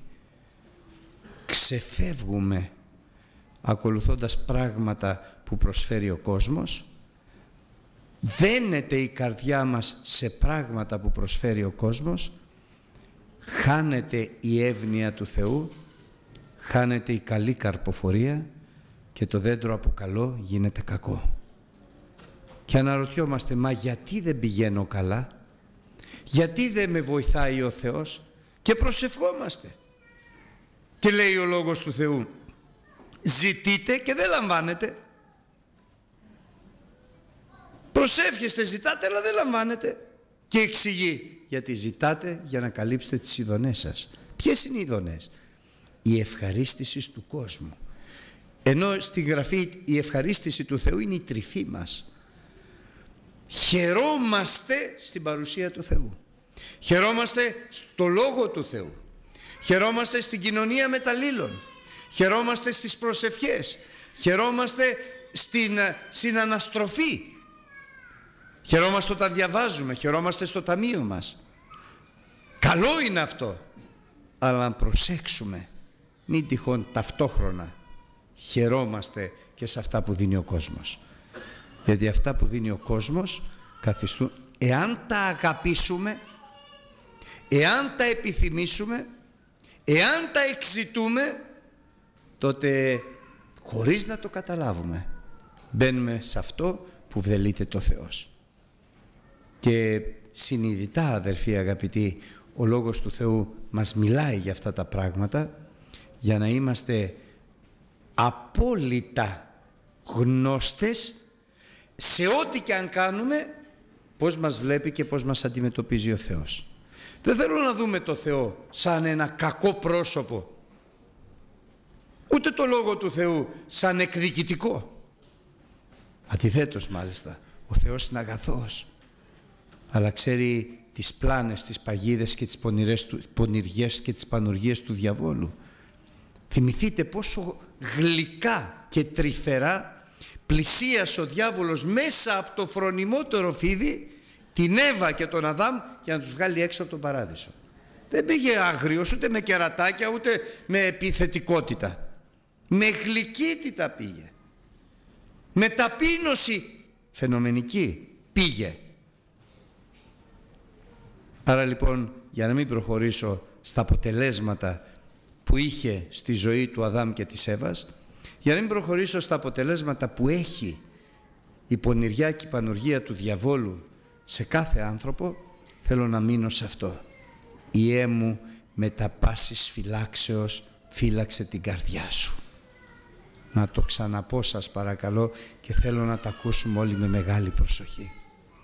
A: ξεφεύγουμε ακολουθώντας πράγματα που προσφέρει ο κόσμος, δένεται η καρδιά μας σε πράγματα που προσφέρει ο κόσμος, χάνεται η εύνοια του Θεού, χάνεται η καλή καρποφορία και το δέντρο από καλό γίνεται κακό. Και αναρωτιόμαστε, μα γιατί δεν πηγαίνω καλά, γιατί δεν με βοηθάει ο Θεός, και προσευχόμαστε. Και λέει ο Λόγος του Θεού, ζητείτε και δεν λαμβάνετε. Προσεύχεστε, ζητάτε, αλλά δεν λαμβάνετε. Και εξηγεί, γιατί ζητάτε για να καλύψετε τις ειδονές σας. Ποιες είναι οι ειδονές? Η ευχαρίστηση του κόσμου. Ενώ στη Γραφή η ευχαρίστηση του Θεού είναι η τρυφή μας. Χαιρόμαστε στην παρουσία του Θεού. Χαιρόμαστε στο Λόγο του Θεού. Χαιρόμαστε στην κοινωνία μεταλλήλων. Χαιρόμαστε στις προσευχές. Χαιρόμαστε στην συναναστροφή. Χαιρόμαστε όταν διαβάζουμε, χαιρόμαστε στο ταμείο μας. Καλό είναι αυτό. Αλλά να προσέξουμε, μην τυχόν ταυτόχρονα χαιρόμαστε και σε αυτά που δίνει ο κόσμος. Γιατί αυτά που δίνει ο κόσμος καθιστούν, εάν τα αγαπήσουμε, εάν τα επιθυμήσουμε, εάν τα εξητούμε, τότε χωρίς να το καταλάβουμε μπαίνουμε σε αυτό που βδελείται το Θεός. Και συνειδητά, αδερφοί αγαπητοί, ο Λόγος του Θεού μας μιλάει για αυτά τα πράγματα, για να είμαστε απόλυτα γνώστες σε ό,τι και αν κάνουμε, πώς μας βλέπει και πώς μας αντιμετωπίζει ο Θεός. Δεν θέλω να δούμε το Θεό σαν ένα κακό πρόσωπο, ούτε το Λόγο του Θεού σαν εκδικητικό. Αντιθέτως μάλιστα, ο Θεός είναι αγαθός, αλλά ξέρει τις πλάνες, τις παγίδες και τις πονηριές και τις πανουργίες του διαβόλου. Θυμηθείτε πόσο γλυκά και τρυφερά πλησίασε ο διάβολος μέσα από το φρονιμότερο φίδι την Εύα και τον Αδάμ για να τους βγάλει έξω από τον παράδεισο. Δεν πήγε άγριος, ούτε με κερατάκια, ούτε με επιθετικότητα. Με γλυκύτητα πήγε. Με ταπείνωση φαινομενική πήγε. Άρα λοιπόν, για να μην προχωρήσω στα αποτελέσματα που είχε στη ζωή του Αδάμ και της Εύας, για να μην προχωρήσω στα αποτελέσματα που έχει η πονηριά και η πανουργία του διαβόλου σε κάθε άνθρωπο, θέλω να μείνω σε αυτό. Ιέ μου, με τα πάσης φυλάξεως φύλαξε την καρδιά σου. Να το ξαναπώ σας παρακαλώ, και θέλω να τα ακούσουμε όλοι με μεγάλη προσοχή.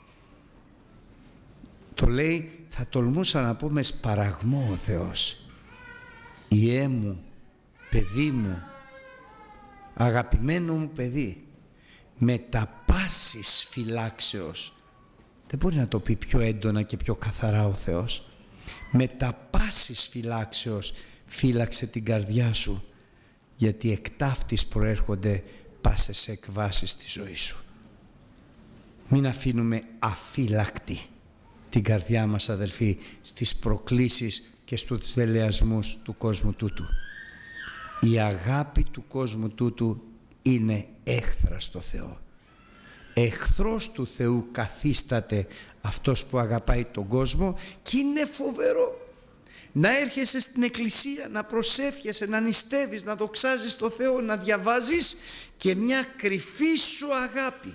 A: Το λέει, θα τολμούσα να πω με σπαραγμό ο Θεός. Ιέ μου, παιδί μου, αγαπημένο μου παιδί, με τα πάσης φυλάξεως. Δεν μπορεί να το πει πιο έντονα και πιο καθαρά ο Θεός. Με τα πάσης φυλάξεως φύλαξε την καρδιά σου, γιατί εκ ταύτης προέρχονται πάσες εκβάσεις στη ζωή σου. Μην αφήνουμε αφύλακτη την καρδιά μας, αδελφοί, στις προκλήσεις και στους δελεασμούς του κόσμου τούτου. Η αγάπη του κόσμου τούτου είναι έχθρα στο Θεό. Εχθρός του Θεού καθίσταται αυτός που αγαπάει τον κόσμο, και είναι φοβερό να έρχεσαι στην εκκλησία, να προσεύχεσαι, να νηστεύεις, να δοξάζεις τον Θεό, να διαβάζεις, και μια κρυφή σου αγάπη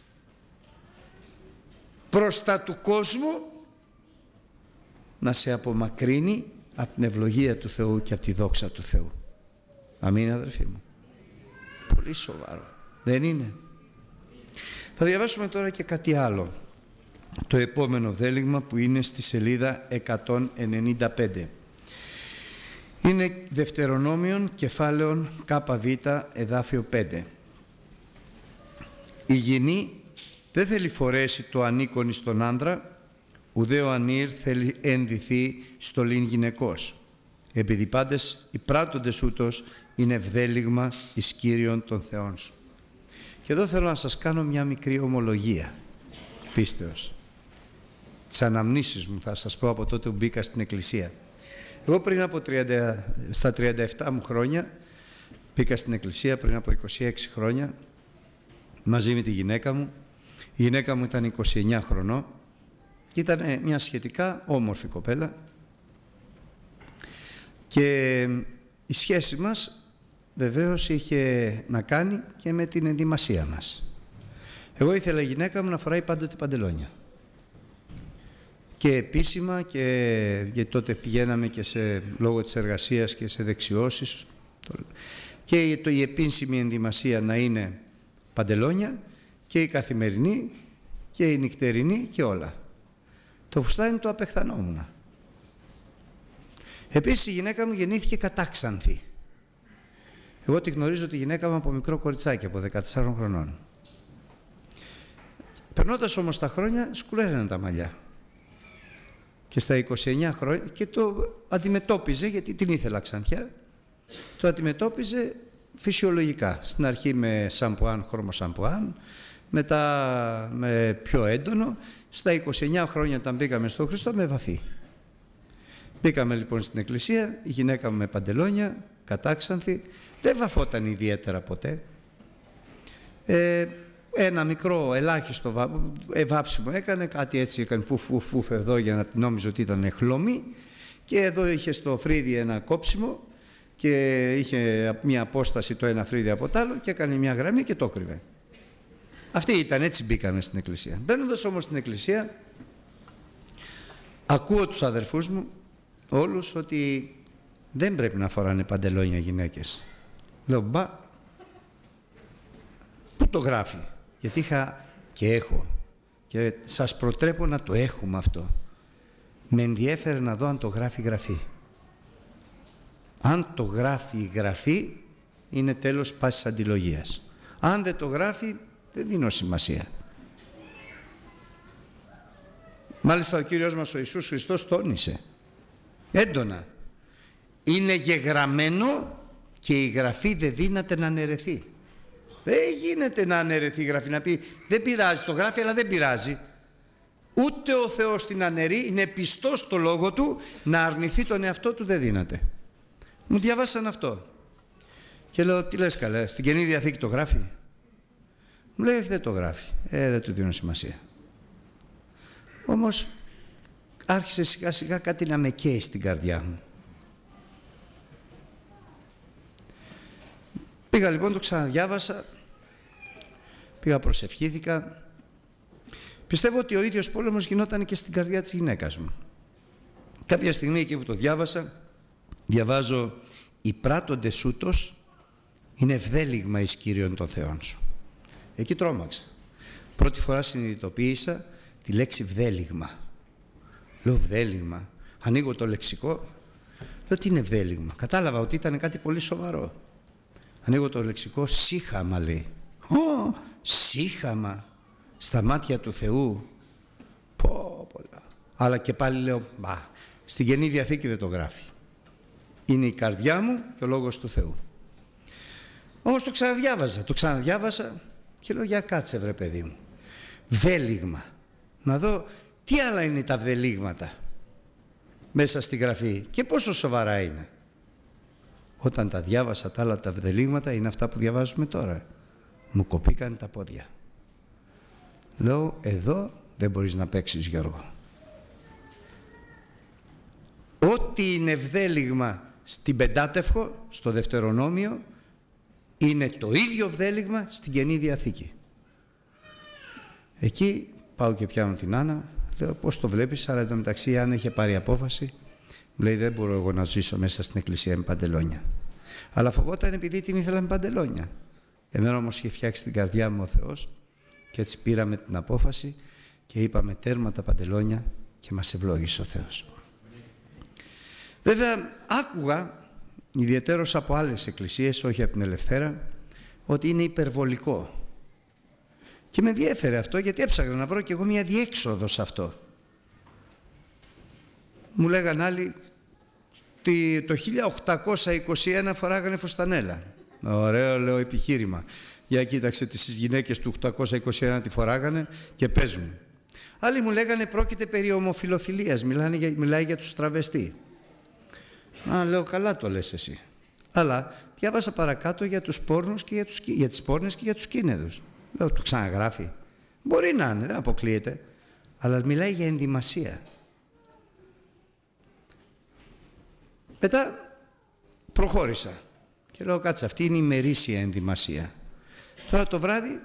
A: προς τα του κόσμου να σε απομακρύνει από την ευλογία του Θεού και από τη δόξα του Θεού. Αμήν, αδερφοί μου. Πολύ σοβαρό, δεν είναι? Θα διαβάσουμε τώρα και κάτι άλλο. Το επόμενο δέλυγμα που είναι στη σελίδα εκατόν ενενήντα πέντε. Είναι Δευτερονόμιον κεφάλαιον ΚΒ εδάφιο πέντε. Η γυνή δεν θέλει φορέσει το ανήκον στον άντρα, ουδέ ο ανήρ θέλει ενδυθεί στο λιν γυναικός, επειδή πάντες οι πράττοντες ούτως είναι ευδέλιγμα εις Κύριον των Θεών σου. Και εδώ θέλω να σας κάνω μια μικρή ομολογία πίστεως. Τις αναμνήσεις μου θα σας πω από τότε που μπήκα στην εκκλησία. Εγώ πριν από τριάντα, στα τριάντα επτά μου χρόνια μπήκα στην εκκλησία, πριν από είκοσι έξι χρόνια, μαζί με τη γυναίκα μου. Η γυναίκα μου ήταν είκοσι εννιά χρονών και ήταν μια σχετικά όμορφη κοπέλα, και η σχέση μας βεβαίως είχε να κάνει και με την ενδυμασία μας. Εγώ ήθελα η γυναίκα μου να φοράει πάντοτε παντελόνια. Και επίσημα, και γιατί τότε πηγαίναμε και σε, λόγω της εργασίας και σε δεξιώσεις, και το, η επίσημη ενδυμασία να είναι παντελόνια, και η καθημερινή και η νυχτερινή και όλα. Το φουστάνι το απεχθανόμουν. Επίσης η γυναίκα μου γεννήθηκε κατάξανθη. Εγώ τη γνωρίζω τη γυναίκα μου από μικρό κοριτσάκι, από δεκατεσσάρων χρονών. Περνώντας όμως τα χρόνια, σκουλέραιναν τα μαλλιά. Και στα είκοσι εννιά χρόνια, και το αντιμετώπιζε, γιατί την ήθελα ξανθιά, το αντιμετώπιζε φυσιολογικά. Στην αρχή με σαμπουάν, χρώμο σαμπουάν, μετά με πιο έντονο, στα είκοσι εννιά χρόνια όταν μπήκαμε στο Χριστό με βαθύ. Μπήκαμε λοιπόν στην εκκλησία, η γυναίκα μου με παντελόνια, κατάξανθη, δεν βαφόταν ιδιαίτερα ποτέ. Ε, ένα μικρό ελάχιστο βα... ε, βάψιμο έκανε, κάτι έτσι έκανε φουφ φουφ φουφ εδώ για να νόμιζε ότι ήταν χλωμή, και εδώ είχε στο φρύδι ένα κόψιμο και είχε μια απόσταση το ένα φρύδι από το άλλο και έκανε μια γραμμή και το κρύβε. Αυτή ήταν, έτσι μπήκαμε στην εκκλησία. Μπαίνοντας όμως στην εκκλησία, ακούω τους αδερφούς μου όλους ότι δεν πρέπει να φοράνε παντελόνια γυναίκες. Λέω, μπα, πού το γράφει? Γιατί είχα και έχω και σας προτρέπω να το έχουμε αυτό. Με ενδιέφερε να δω αν το γράφει γραφή. Αν το γράφει η γραφή, είναι τέλος πάσης αντιλογίας. Αν δεν το γράφει, δεν δίνω σημασία. Μάλιστα ο Κύριος μας ο Ιησούς Χριστός τόνισε έντονα, είναι γεγραμμένο και η γραφή δεν δύναται να αναιρεθεί. Δεν γίνεται να αναιρεθεί η γραφή, να πει δεν πειράζει, το γράφει αλλά δεν πειράζει. Ούτε ο Θεός την αναιρεί, είναι πιστός στο λόγο του, να αρνηθεί τον εαυτό του δεν δύναται. Μου διαβάσαν αυτό και λέω, τι λες καλέ, στην Καινή Διαθήκη το γράφει? Μου λέει, δεν το γράφει. Ε, δεν του δίνω σημασία. Όμως άρχισε σιγά σιγά κάτι να με καίει στην καρδιά μου. Πήγα λοιπόν, το ξαναδιάβασα, πήγα προσευχήθηκα. Πιστεύω ότι ο ίδιος πόλεμος γινόταν και στην καρδιά της γυναίκας μου. Κάποια στιγμή εκεί που το διάβασα, διαβάζω «Οι πράττοντες ούτως είναι ευδέλιγμα εις Κύριον των Θεών σου». Εκεί τρόμαξα. Πρώτη φορά συνειδητοποίησα τη λέξη βδέλιγμα. Λέω βδέλιγμα. Ανοίγω το λεξικό. Λέω τι είναι βδέλιγμα. Κατάλαβα ότι ήταν κάτι πολύ σοβαρό. Ανοίγω το λεξικό. Σύχαμα λέει. Ω, σύχαμα. Στα μάτια του Θεού. Πω πολλά. Αλλά και πάλι λέω μπα. Στην Καινή Διαθήκη δεν το γράφει. Είναι η καρδιά μου και ο λόγος του Θεού. Όμως το ξαναδιάβαζα. Το ξαναδιάβασα. Και λέω για κάτσε βρε παιδί μου. Βδέλιγμα. Να δω τι άλλα είναι τα βδελίγματα μέσα στη γραφή και πόσο σοβαρά είναι. Όταν τα διάβασα τα άλλα τα βδελίγματα, είναι αυτά που διαβάζουμε τώρα. Μου κοπήκαν τα πόδια. Λέω εδώ δεν μπορείς να παίξεις Γιώργο. Ό,τι είναι βδέλιγμα στην Πεντάτευχο, στο Δευτερονόμιο, είναι το ίδιο βδέλιγμα στην Καινή Διαθήκη. Εκεί πάω και πιάνω την Άννα, λέω πώς το βλέπεις, αλλά εντωμεταξύ η Άννα είχε πάρει απόφαση, μου λέει δεν μπορώ εγώ να ζήσω μέσα στην εκκλησία με παντελόνια. Αλλά φοβόταν επειδή την ήθελα με παντελόνια. Εμένα όμως είχε φτιάξει την καρδιά μου ο Θεός και έτσι πήραμε την απόφαση και είπαμε τέρμα τα παντελόνια και μας ευλόγησε ο Θεός. Βέβαια άκουγα ιδιαιτέρως από άλλες εκκλησίες, όχι από την Ελευθέρα, ότι είναι υπερβολικό. Και με ενδιέφερε αυτό γιατί έψαχνα να βρω κι εγώ μια διέξοδο σε αυτό. Μου λέγαν άλλοι ότι το χίλια οκτακόσια είκοσι ένα φοράγανε φουστανέλα. Ωραίο λέω επιχείρημα. Για κοίταξε τις γυναίκες του οκτακόσια είκοσι ένα τι φοράγανε και παίζουν. Άλλοι μου λέγανε πρόκειται περί ομοφιλοφιλίας, μιλάνε για, μιλάει για τους τραβεστή. Α, λέω καλά το λες εσύ. Αλλά διάβασα παρακάτω για τους πόρνους και για, τους, για τις πόρνες και για τους κίνεδους. Λέω το ξαναγράφει. Μπορεί να είναι, δεν αποκλείεται. Αλλά μιλάει για ενδυμασία. Μετά προχώρησα. Και λέω κάτσε, αυτή είναι η ημερήσια ενδυμασία. Τώρα το βράδυ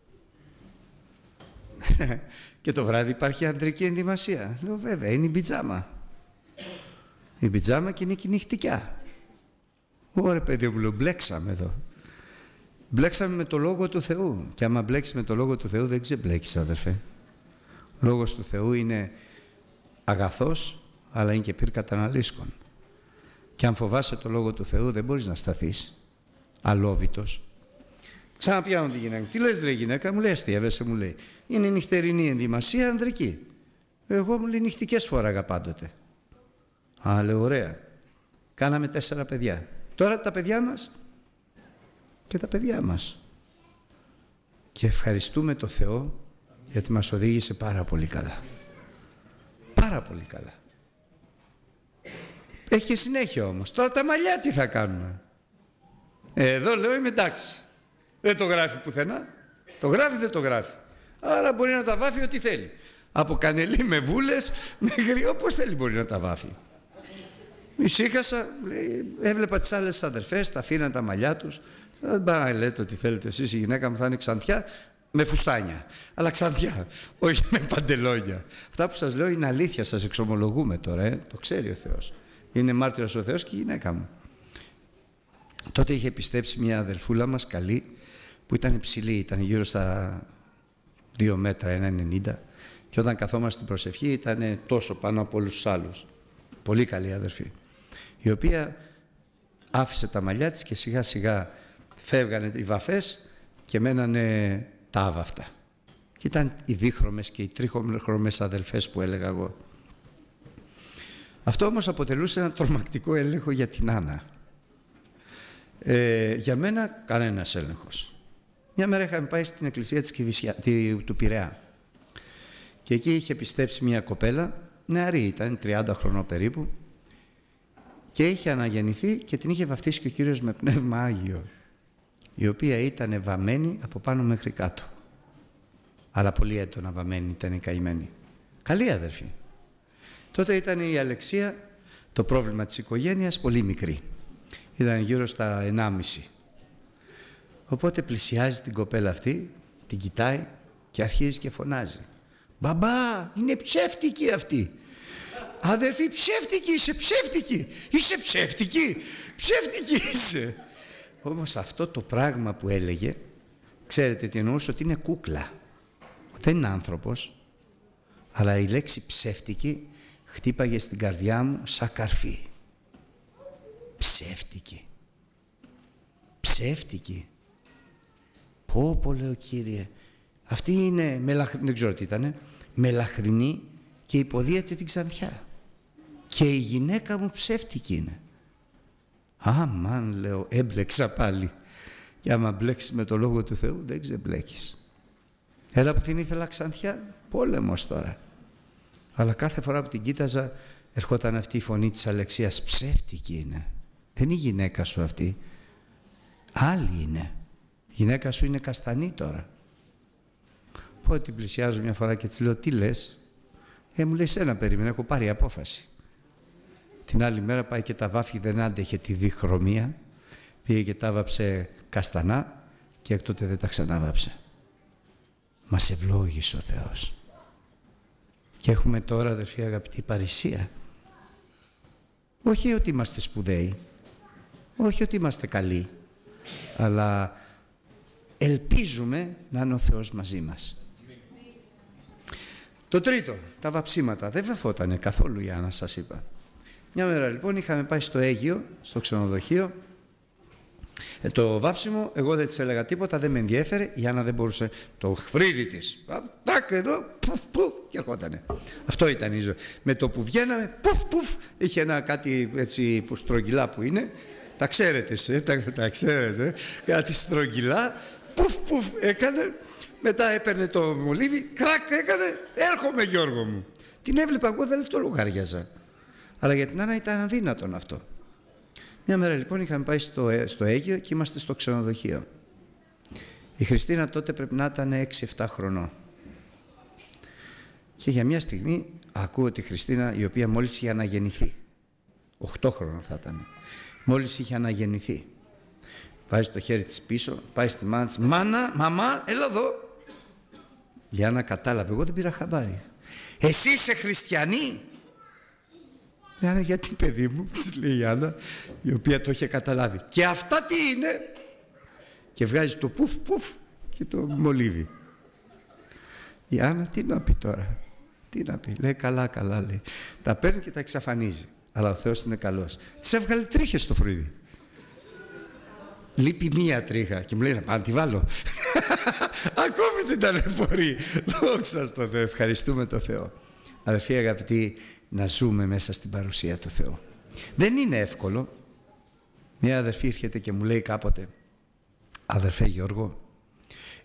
A: και το βράδυ υπάρχει ανδρική ενδυμασία. Λέω βέβαια, είναι η πιτζάμα. Η πιτζάμα και είναι και νυχτικιά. Ωραία παιδί μου, λέω, μπλέξαμε εδώ. Μπλέξαμε με το Λόγο του Θεού. Και άμα μπλέξεις με το Λόγο του Θεού δεν ξεμπλέκεις αδερφέ. Ο Λόγος του Θεού είναι αγαθός, αλλά είναι και πυρ καταναλύσκων. Και αν φοβάσαι το Λόγο του Θεού δεν μπορείς να σταθείς αλόβητος. Ξαναπιάνω τη γυναίκα. Τι λες ρε γυναίκα, μου λέει αστείευεσαι, μου λέει. Είναι νυχτερινή ενδυμασία ανδρική. Εγώ μου λέει νυχτικές φόραγα πάντοτε. Α, λέω ωραία. Κάναμε τέσσερα παιδιά. Τώρα τα παιδιά μας και τα παιδιά μας. Και ευχαριστούμε το Θεό γιατί μας οδήγησε πάρα πολύ καλά. Πάρα πολύ καλά. Έχει και συνέχεια όμως. Τώρα τα μαλλιά τι θα κάνουμε? Εδώ λέω είμαι εντάξει. Δεν το γράφει πουθενά. Το γράφει, δεν το γράφει. Άρα μπορεί να τα βάφει ό,τι θέλει. Από κανελί με βούλες, μέχρι όπως θέλει μπορεί να τα βάφει. Ησύχασα, έβλεπα τις άλλες αδερφές, τα αφήναν τα μαλλιά τους. Δεν πάει να λέτε ότι θέλετε εσείς, η γυναίκα μου θα είναι ξανθιά με φουστάνια. Αλλά ξανθιά, όχι με παντελόνια. Αυτά που σας λέω είναι αλήθεια, σας εξομολογούμε τώρα, ε. Το ξέρει ο Θεός. Είναι μάρτυρας ο Θεός και η γυναίκα μου. Τότε είχε πιστέψει μια αδελφούλα μας καλή, που ήταν υψηλή, ήταν γύρω στα δύο μέτρα, ένα ενενήντα, και όταν καθόμαστε στην προσευχή ήταν τόσο πάνω από όλους τους άλλους. Πολύ καλή αδελφή, η οποία άφησε τα μαλλιά της και σιγά σιγά φεύγανε οι βαφές και μένανε τα άβαυτα. Και ήταν οι δίχρωμες και οι τρίχρωμες αδελφές που έλεγα εγώ. Αυτό όμως αποτελούσε ένα τρομακτικό έλεγχο για την Άννα. Ε, για μένα κανένας έλεγχος. Μια μέρα είχαμε πάει στην εκκλησία της Κηβισιά, του Πειραιά, και εκεί είχε πιστέψει μια κοπέλα, νεαρή ήταν, τριάντα χρονών περίπου, και είχε αναγεννηθεί και την είχε βαφτίσει και ο Κύριος με πνεύμα Άγιο, η οποία ήταν βαμμένη από πάνω μέχρι κάτω, αλλά πολύ έντονα βαμμένη ήταν η καημένη. Καλή αδερφή. Τότε ήταν η Αλεξία, το πρόβλημα της οικογένειας, πολύ μικρή. Ήταν γύρω στα ενάμιση. Οπότε πλησιάζει την κοπέλα αυτή, την κοιτάει και αρχίζει και φωνάζει. «Μπαμπά, είναι ψεύτικη αυτή! Αδερφή, ψεύτικη είσαι, ψεύτικη! Είσαι ψεύτικη! Ψεύτικη είσαι!» Όμως αυτό το πράγμα που έλεγε, ξέρετε τι εννοούσε? Ότι είναι κούκλα. Δεν είναι άνθρωπος. Αλλά η λέξη ψεύτικη χτύπαγε στην καρδιά μου σαν καρφί. Ψεύτικη. Ψεύτικη. Πω πω, λέω, Κύριε, αυτή είναι μελαχρινή, δεν ξέρω τι ήτανε, μελαχρινή και υποδίεται την ξανθιά. Και η γυναίκα μου ψεύτικη είναι. Αμάν, λέω, έμπλεξα πάλι. Και άμα μπλέξεις με το Λόγο του Θεού δεν ξεμπλέκεις. Έλα που την ήθελα ξανθιά, πόλεμος τώρα. Αλλά κάθε φορά που την κοίταζα ερχόταν αυτή η φωνή της Αλεξίας. Ψεύτικη είναι. Δεν είναι η γυναίκα σου αυτή. Άλλη είναι. Η γυναίκα σου είναι καστανή τώρα. Οπότε την πλησιάζω μια φορά και της λέω, τι λες? Ε, μου λέει, σένα περίμενα, έχω πάρει απόφαση. Την άλλη μέρα πάει και τα βάφη, δεν άντεχε τη διχρωμία. Πήγε και τα βάψε καστανά και εκ τότε δεν τα ξαναβάψε. Μας ευλόγησε ο Θεός. Και έχουμε τώρα, αδερφοί αγαπητοί, παρησία. Όχι ότι είμαστε σπουδαίοι, όχι ότι είμαστε καλοί, αλλά ελπίζουμε να είναι ο Θεός μαζί μας. Το τρίτο, τα βαψίματα. Δεν βαφότανε καθόλου η Άννα, σας είπα. Μια μέρα λοιπόν είχαμε πάει στο Αίγυο, στο ξενοδοχείο. Ε, το βάψιμο, εγώ δεν της έλεγα τίποτα, δεν με ενδιέφερε. Η Άννα δεν μπορούσε, το φρύδι της, τρακ εδώ, πουφ, πουφ, και ερχότανε. Αυτό ήταν η ζωή. Με το που βγαίναμε, πουφ, πουφ, είχε ένα κάτι έτσι που στρογγυλά που είναι. Τα ξέρετε, σε, τα, τα ξέρετε, κάτι στρογγυλά, πουφ, πουφ, έκανε. Μετά έπαιρνε το μολύβι, κρακ, έκανε, έρχομαι Γιώργο μου. Την έβλεπα, εγώ δεν το λογάριαζα. Αλλά για την Άννα ήταν αδύνατον αυτό. Μια μέρα λοιπόν είχαμε πάει στο, στο Αίγυο και είμαστε στο ξενοδοχείο. Η Χριστίνα τότε πρέπει να ήταν έξι εφτά χρονών. Και για μια στιγμή ακούω τη Χριστίνα, η οποία μόλις είχε αναγεννηθεί. οκτώ χρονών θα ήταν. Μόλις είχε αναγεννηθεί. Βάζει το χέρι της πίσω, πάει στη μάνα της. Μάνα, μαμά, έλα εδώ. Η Άννα κατάλαβε, εγώ δεν πήρα χαμπάρι. Εσύ είσαι χριστιανή? Λέει, Άννα, γιατί παιδί μου, της λέει η Άννα, η οποία το είχε καταλάβει. Και αυτά τι είναι? Και βγάζει το πουφ πουφ και το μολύβι. Η Άννα τι να πει τώρα? Τι να πει? Λέει, καλά καλά, λέει. Τα παίρνει και τα εξαφανίζει. Αλλά ο Θεός είναι καλός. Της έβγαλε τρίχες στο φρύδι. Λείπει μία τρίχα και μου λέει, να πάω να τη βάλω. Ακόμη την ταλαιπωρεί. Δόξα στο Θεό. Ευχαριστούμε το Θεό. Αδελφοί αγαπητοί, να ζούμε μέσα στην παρουσία του Θεού. Δεν είναι εύκολο. Μια αδερφή έρχεται και μου λέει κάποτε, αδερφέ Γιώργο,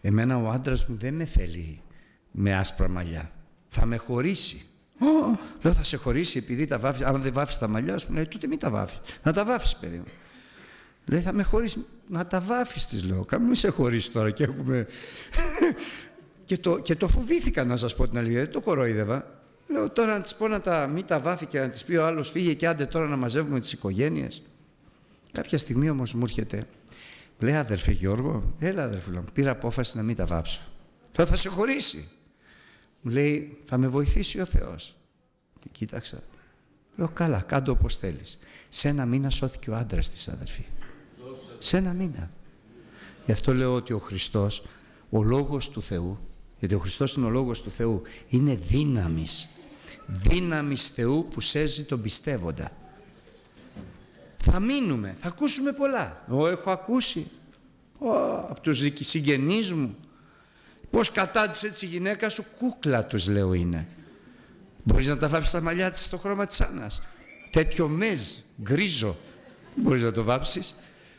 A: Εμένα ο άντρας μου δεν με θέλει με άσπρα μαλλιά. Θα με χωρίσει. Oh, λέω, θα σε χωρίσει επειδή τα βάφεις. Αν δεν βάφεις τα μαλλιά σου, λέει, τότε μην τα βάφεις. Να τα βάφεις, παιδί μου. Λέει, θα με χωρίσει. Να τα βάφεις, της λέω. Κάμε μη σε χωρίσει τώρα και έχουμε... και, το, και το φοβήθηκα, να σας πω την αλήθεια. Δεν το κοροϊδεύα. Λέω, τώρα να της πω να τα μην τα βάφει και να της πει ο άλλος, φύγε και άντε τώρα να μαζεύουμε τις οικογένειες. Κάποια στιγμή όμως μου έρχεται, λέει, αδερφέ Γιώργο, έλα αδερφέ, μου πήρα απόφαση να μην τα βάψω. Τώρα θα σε χωρίσει. Μου λέει, θα με βοηθήσει ο Θεός. Και κοίταξα. Λέω, καλά, κάντο όπως θέλεις. Σε ένα μήνα σώθηκε ο άντρας της, αδερφή. Σε ένα μήνα. Γι' αυτό λέω ότι ο Χριστός, ο Λόγος του Θεού, γιατί ο Χριστός είναι ο Λόγος του Θεού, είναι δύναμης. Δύναμης Θεού που σέζει τον πιστεύοντα. Θα μείνουμε, θα ακούσουμε πολλά. Εγώ έχω ακούσει ο, από τους συγγενείς μου πώς κατάντησε τη γυναίκα σου, κούκλα τους λέω είναι. Μπορείς να τα βάψεις τα μαλλιά της στο χρώμα της Άννας. Τέτοιο μεζ, γκρίζο, μπορείς να το βάψεις.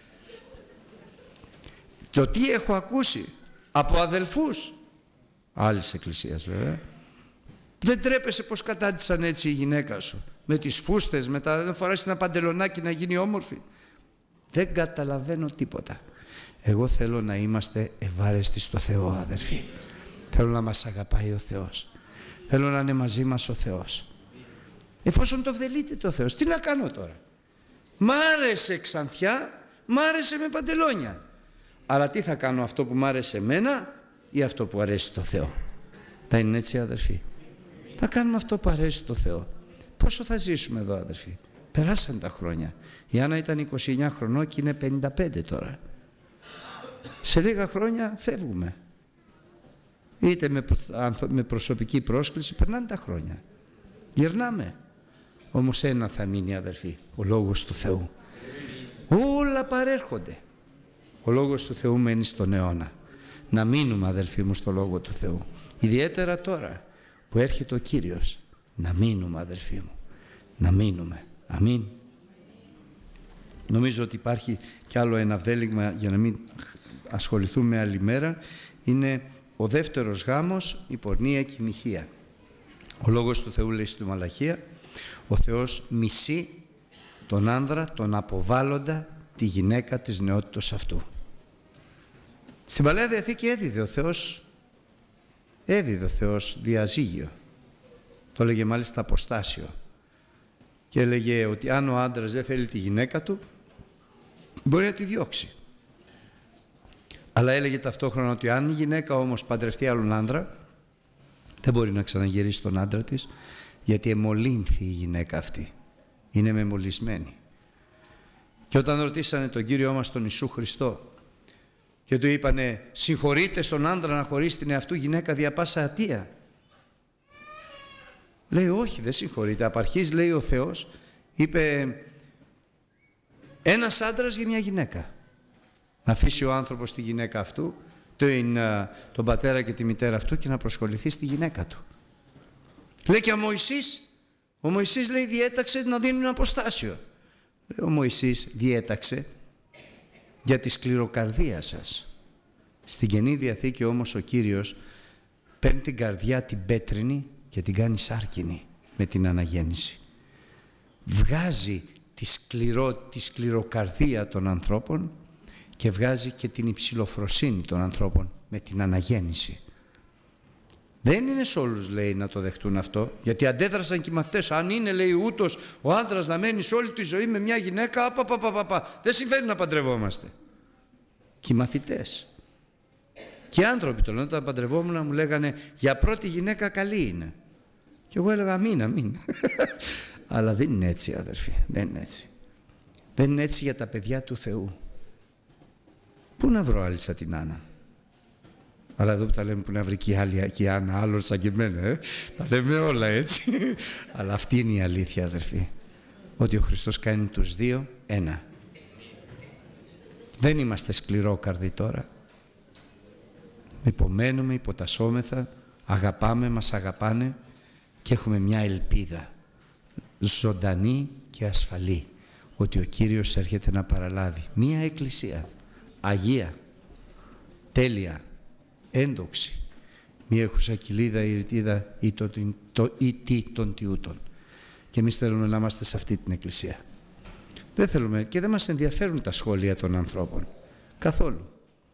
A: Το τι έχω ακούσει από αδελφούς άλλης εκκλησίας βέβαια. Δεν τρέπεσαι πως κατάντησαν έτσι η γυναίκα σου. Με τις φούστες, μετά δεν φοράς ένα παντελονάκι να γίνει όμορφη. Δεν καταλαβαίνω τίποτα. Εγώ θέλω να είμαστε ευάρεστοι στο Θεό, αδερφοί. Θέλω να μας αγαπάει ο Θεός. Θέλω να είναι μαζί μας ο Θεός. Εφόσον το βδελείτε το Θεός, τι να κάνω τώρα. Μ' άρεσε ξανθιά, μ' άρεσε με παντελόνια. Αλλά τι θα κάνω, αυτό που μ' άρεσε εμένα ή αυτό που αρέσει στο Θεό. Θα είναι έτσι, αδερφοί. Θα κάνουμε αυτό που αρέσει στο Θεό. Πόσο θα ζήσουμε εδώ, αδερφοί. Περάσαν τα χρόνια. Η Άννα ήταν είκοσι εννιά χρονών και είναι πενήντα πέντε τώρα. Σε λίγα χρόνια φεύγουμε. Είτε με, με προσωπική πρόσκληση, περνάνε τα χρόνια. Γυρνάμε. Όμως ένα θα μείνει, αδερφοί, ο Λόγος του Θεού. Όλα παρέρχονται. Ο Λόγος του Θεού μένει στον αιώνα. Να μείνουμε, αδερφοί μου, στο Λόγο του Θεού. Ιδιαίτερα τώρα που έρχεται ο Κύριος. Να μείνουμε, αδερφοί μου. Να μείνουμε. Αμήν. Νομίζω ότι υπάρχει κι άλλο ένα βδέλιγμα για να μην ασχοληθούμε άλλη μέρα. Είναι ο δεύτερος γάμος, η πορνεία και η μοιχεία. Ο Λόγος του Θεού λέει στη Μαλαχία, ο Θεός μισεί τον άνδρα, τον αποβάλλοντα, τη γυναίκα της νεότητος αυτού. Στην Παλαιά Διαθήκη έδιδε ο Θεός, έδιδε ο Θεός διαζύγιο. Το έλεγε μάλιστα αποστάσιο. Και έλεγε ότι αν ο άντρας δεν θέλει τη γυναίκα του, μπορεί να τη διώξει. Αλλά έλεγε ταυτόχρονα ότι αν η γυναίκα όμως παντρευτεί άλλον άντρα, δεν μπορεί να ξαναγυρίσει τον άντρα της, γιατί εμολύνθη η γυναίκα αυτή. Είναι μεμολυσμένη. Και όταν ρωτήσανε τον Κύριό μας τον Ιησού Χριστό και του είπανε συγχωρείτε στον άντρα να χωρίσει την εαυτού γυναίκα δια πάσα αιτία. Λέει όχι, δεν συγχωρείται. Απ' αρχής λέει ο Θεός, είπε ένας άντρας για μια γυναίκα. Να αφήσει ο άνθρωπος τη γυναίκα αυτού, τον, τον πατέρα και τη μητέρα αυτού και να προσχοληθεί στη γυναίκα του. Λέει και ο Μωυσής, ο Μωυσής λέει διέταξε να δίνουν αποστάσιο. Λέει, ο Μωυσής διέταξε για τη σκληροκαρδία σας. Στην Καινή Διαθήκη όμως ο Κύριος παίρνει την καρδιά την πέτρινη και την κάνει σάρκινη με την αναγέννηση. Βγάζει τη, σκληρό, τη σκληροκαρδία των ανθρώπων και βγάζει και την υψηλοφροσύνη των ανθρώπων με την αναγέννηση. Δεν είναι σε όλους, λέει, να το δεχτούν αυτό, γιατί αντέδρασαν και οι μαθητές. Αν είναι, λέει, ούτως ο άντρας να μένει σε όλη τη ζωή με μια γυναίκα, πα, πα, πα, πα, πα. Δεν συμβαίνει να παντρευόμαστε. Και οι μαθητές. Και οι άνθρωποι το λένε, όταν παντρευόμουν μου λέγανε για πρώτη γυναίκα καλή είναι. Και εγώ έλεγα αμήν, αμήν. Αλλά δεν είναι έτσι, αδερφοί, δεν είναι έτσι. Δεν είναι έτσι για τα παιδιά του Θεού. Πού να βρω άλλη σαν την Άννα. Αλλά εδώ που τα λέμε που να βρει και η άλλη και η Άννα, άλλο σαν και εμένα, ε? Τα λέμε όλα έτσι. Αλλά αυτή είναι η αλήθεια, αδερφοί. Ότι ο Χριστός κάνει τους δύο ένα. Δεν είμαστε σκληρόκαρδοι τώρα. Υπομένουμε, υποτασσόμεθα, αγαπάμε, μας αγαπάνε και έχουμε μια ελπίδα ζωντανή και ασφαλή ότι ο Κύριος έρχεται να παραλάβει μια εκκλησία αγία, τέλεια, ένδοξη, μη έχουσα κοιλίδα ή ρητίδα ή, το, το, ή τι των τιούτων. Και εμείς θέλουμε να είμαστε σε αυτή την εκκλησία. Δεν θέλουμε και δεν μας ενδιαφέρουν τα σχόλια των ανθρώπων. Καθόλου.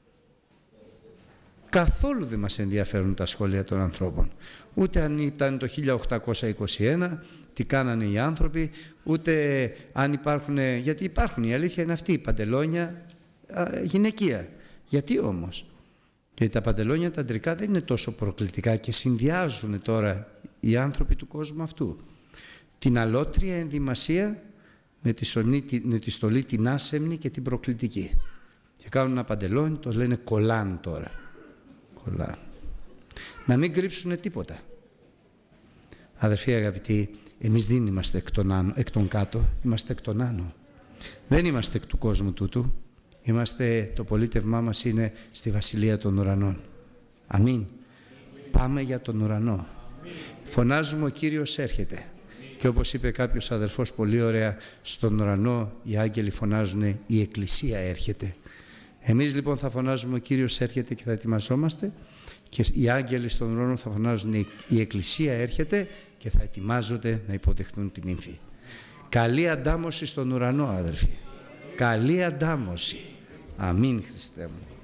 A: Καθόλου δεν μας ενδιαφέρουν τα σχόλια των ανθρώπων. Ούτε αν ήταν το χίλια οκτακόσια είκοσι ένα, τι κάνανε οι άνθρωποι, ούτε αν υπάρχουν, γιατί υπάρχουν, η αλήθεια είναι αυτή, η παντελόνια α, γυναικεία. Γιατί όμως? Γιατί τα παντελόνια τα αντρικά δεν είναι τόσο προκλητικά και συνδυάζουν τώρα οι άνθρωποι του κόσμου αυτού την αλότρια ενδυμασία με τη, σονή, με τη στολή την άσεμνη και την προκλητική. Και κάνουν ένα παντελόνι, το λένε κολάν τώρα. Κολάν. Να μην κρύψουν τίποτα. Αδερφοί αγαπητοί, εμείς δεν είμαστε εκ των, άνω, εκ των κάτω, είμαστε εκ των άνω. Δεν είμαστε εκ του κόσμου τούτου. Είμαστε, το πολίτευμά μας είναι στη Βασιλεία των Ουρανών. Αμήν. Πάμε για τον ουρανό. Αμήν. Φωνάζουμε ο Κύριος έρχεται. Και όπως είπε κάποιος αδερφός πολύ ωραία, στον ουρανό οι άγγελοι φωνάζουν η Εκκλησία έρχεται. Εμείς λοιπόν θα φωνάζουμε ο Κύριος έρχεται και θα ετοιμαζόμαστε, και οι άγγελοι στον ουρανό θα φωνάζουν η Εκκλησία έρχεται και θα ετοιμάζονται να υποδεχτούν την ύμφη. Καλή αντάμωση στον ουρανό, αδερφοί. Καλή αντάμωση. Αμήν, Χριστέ μου.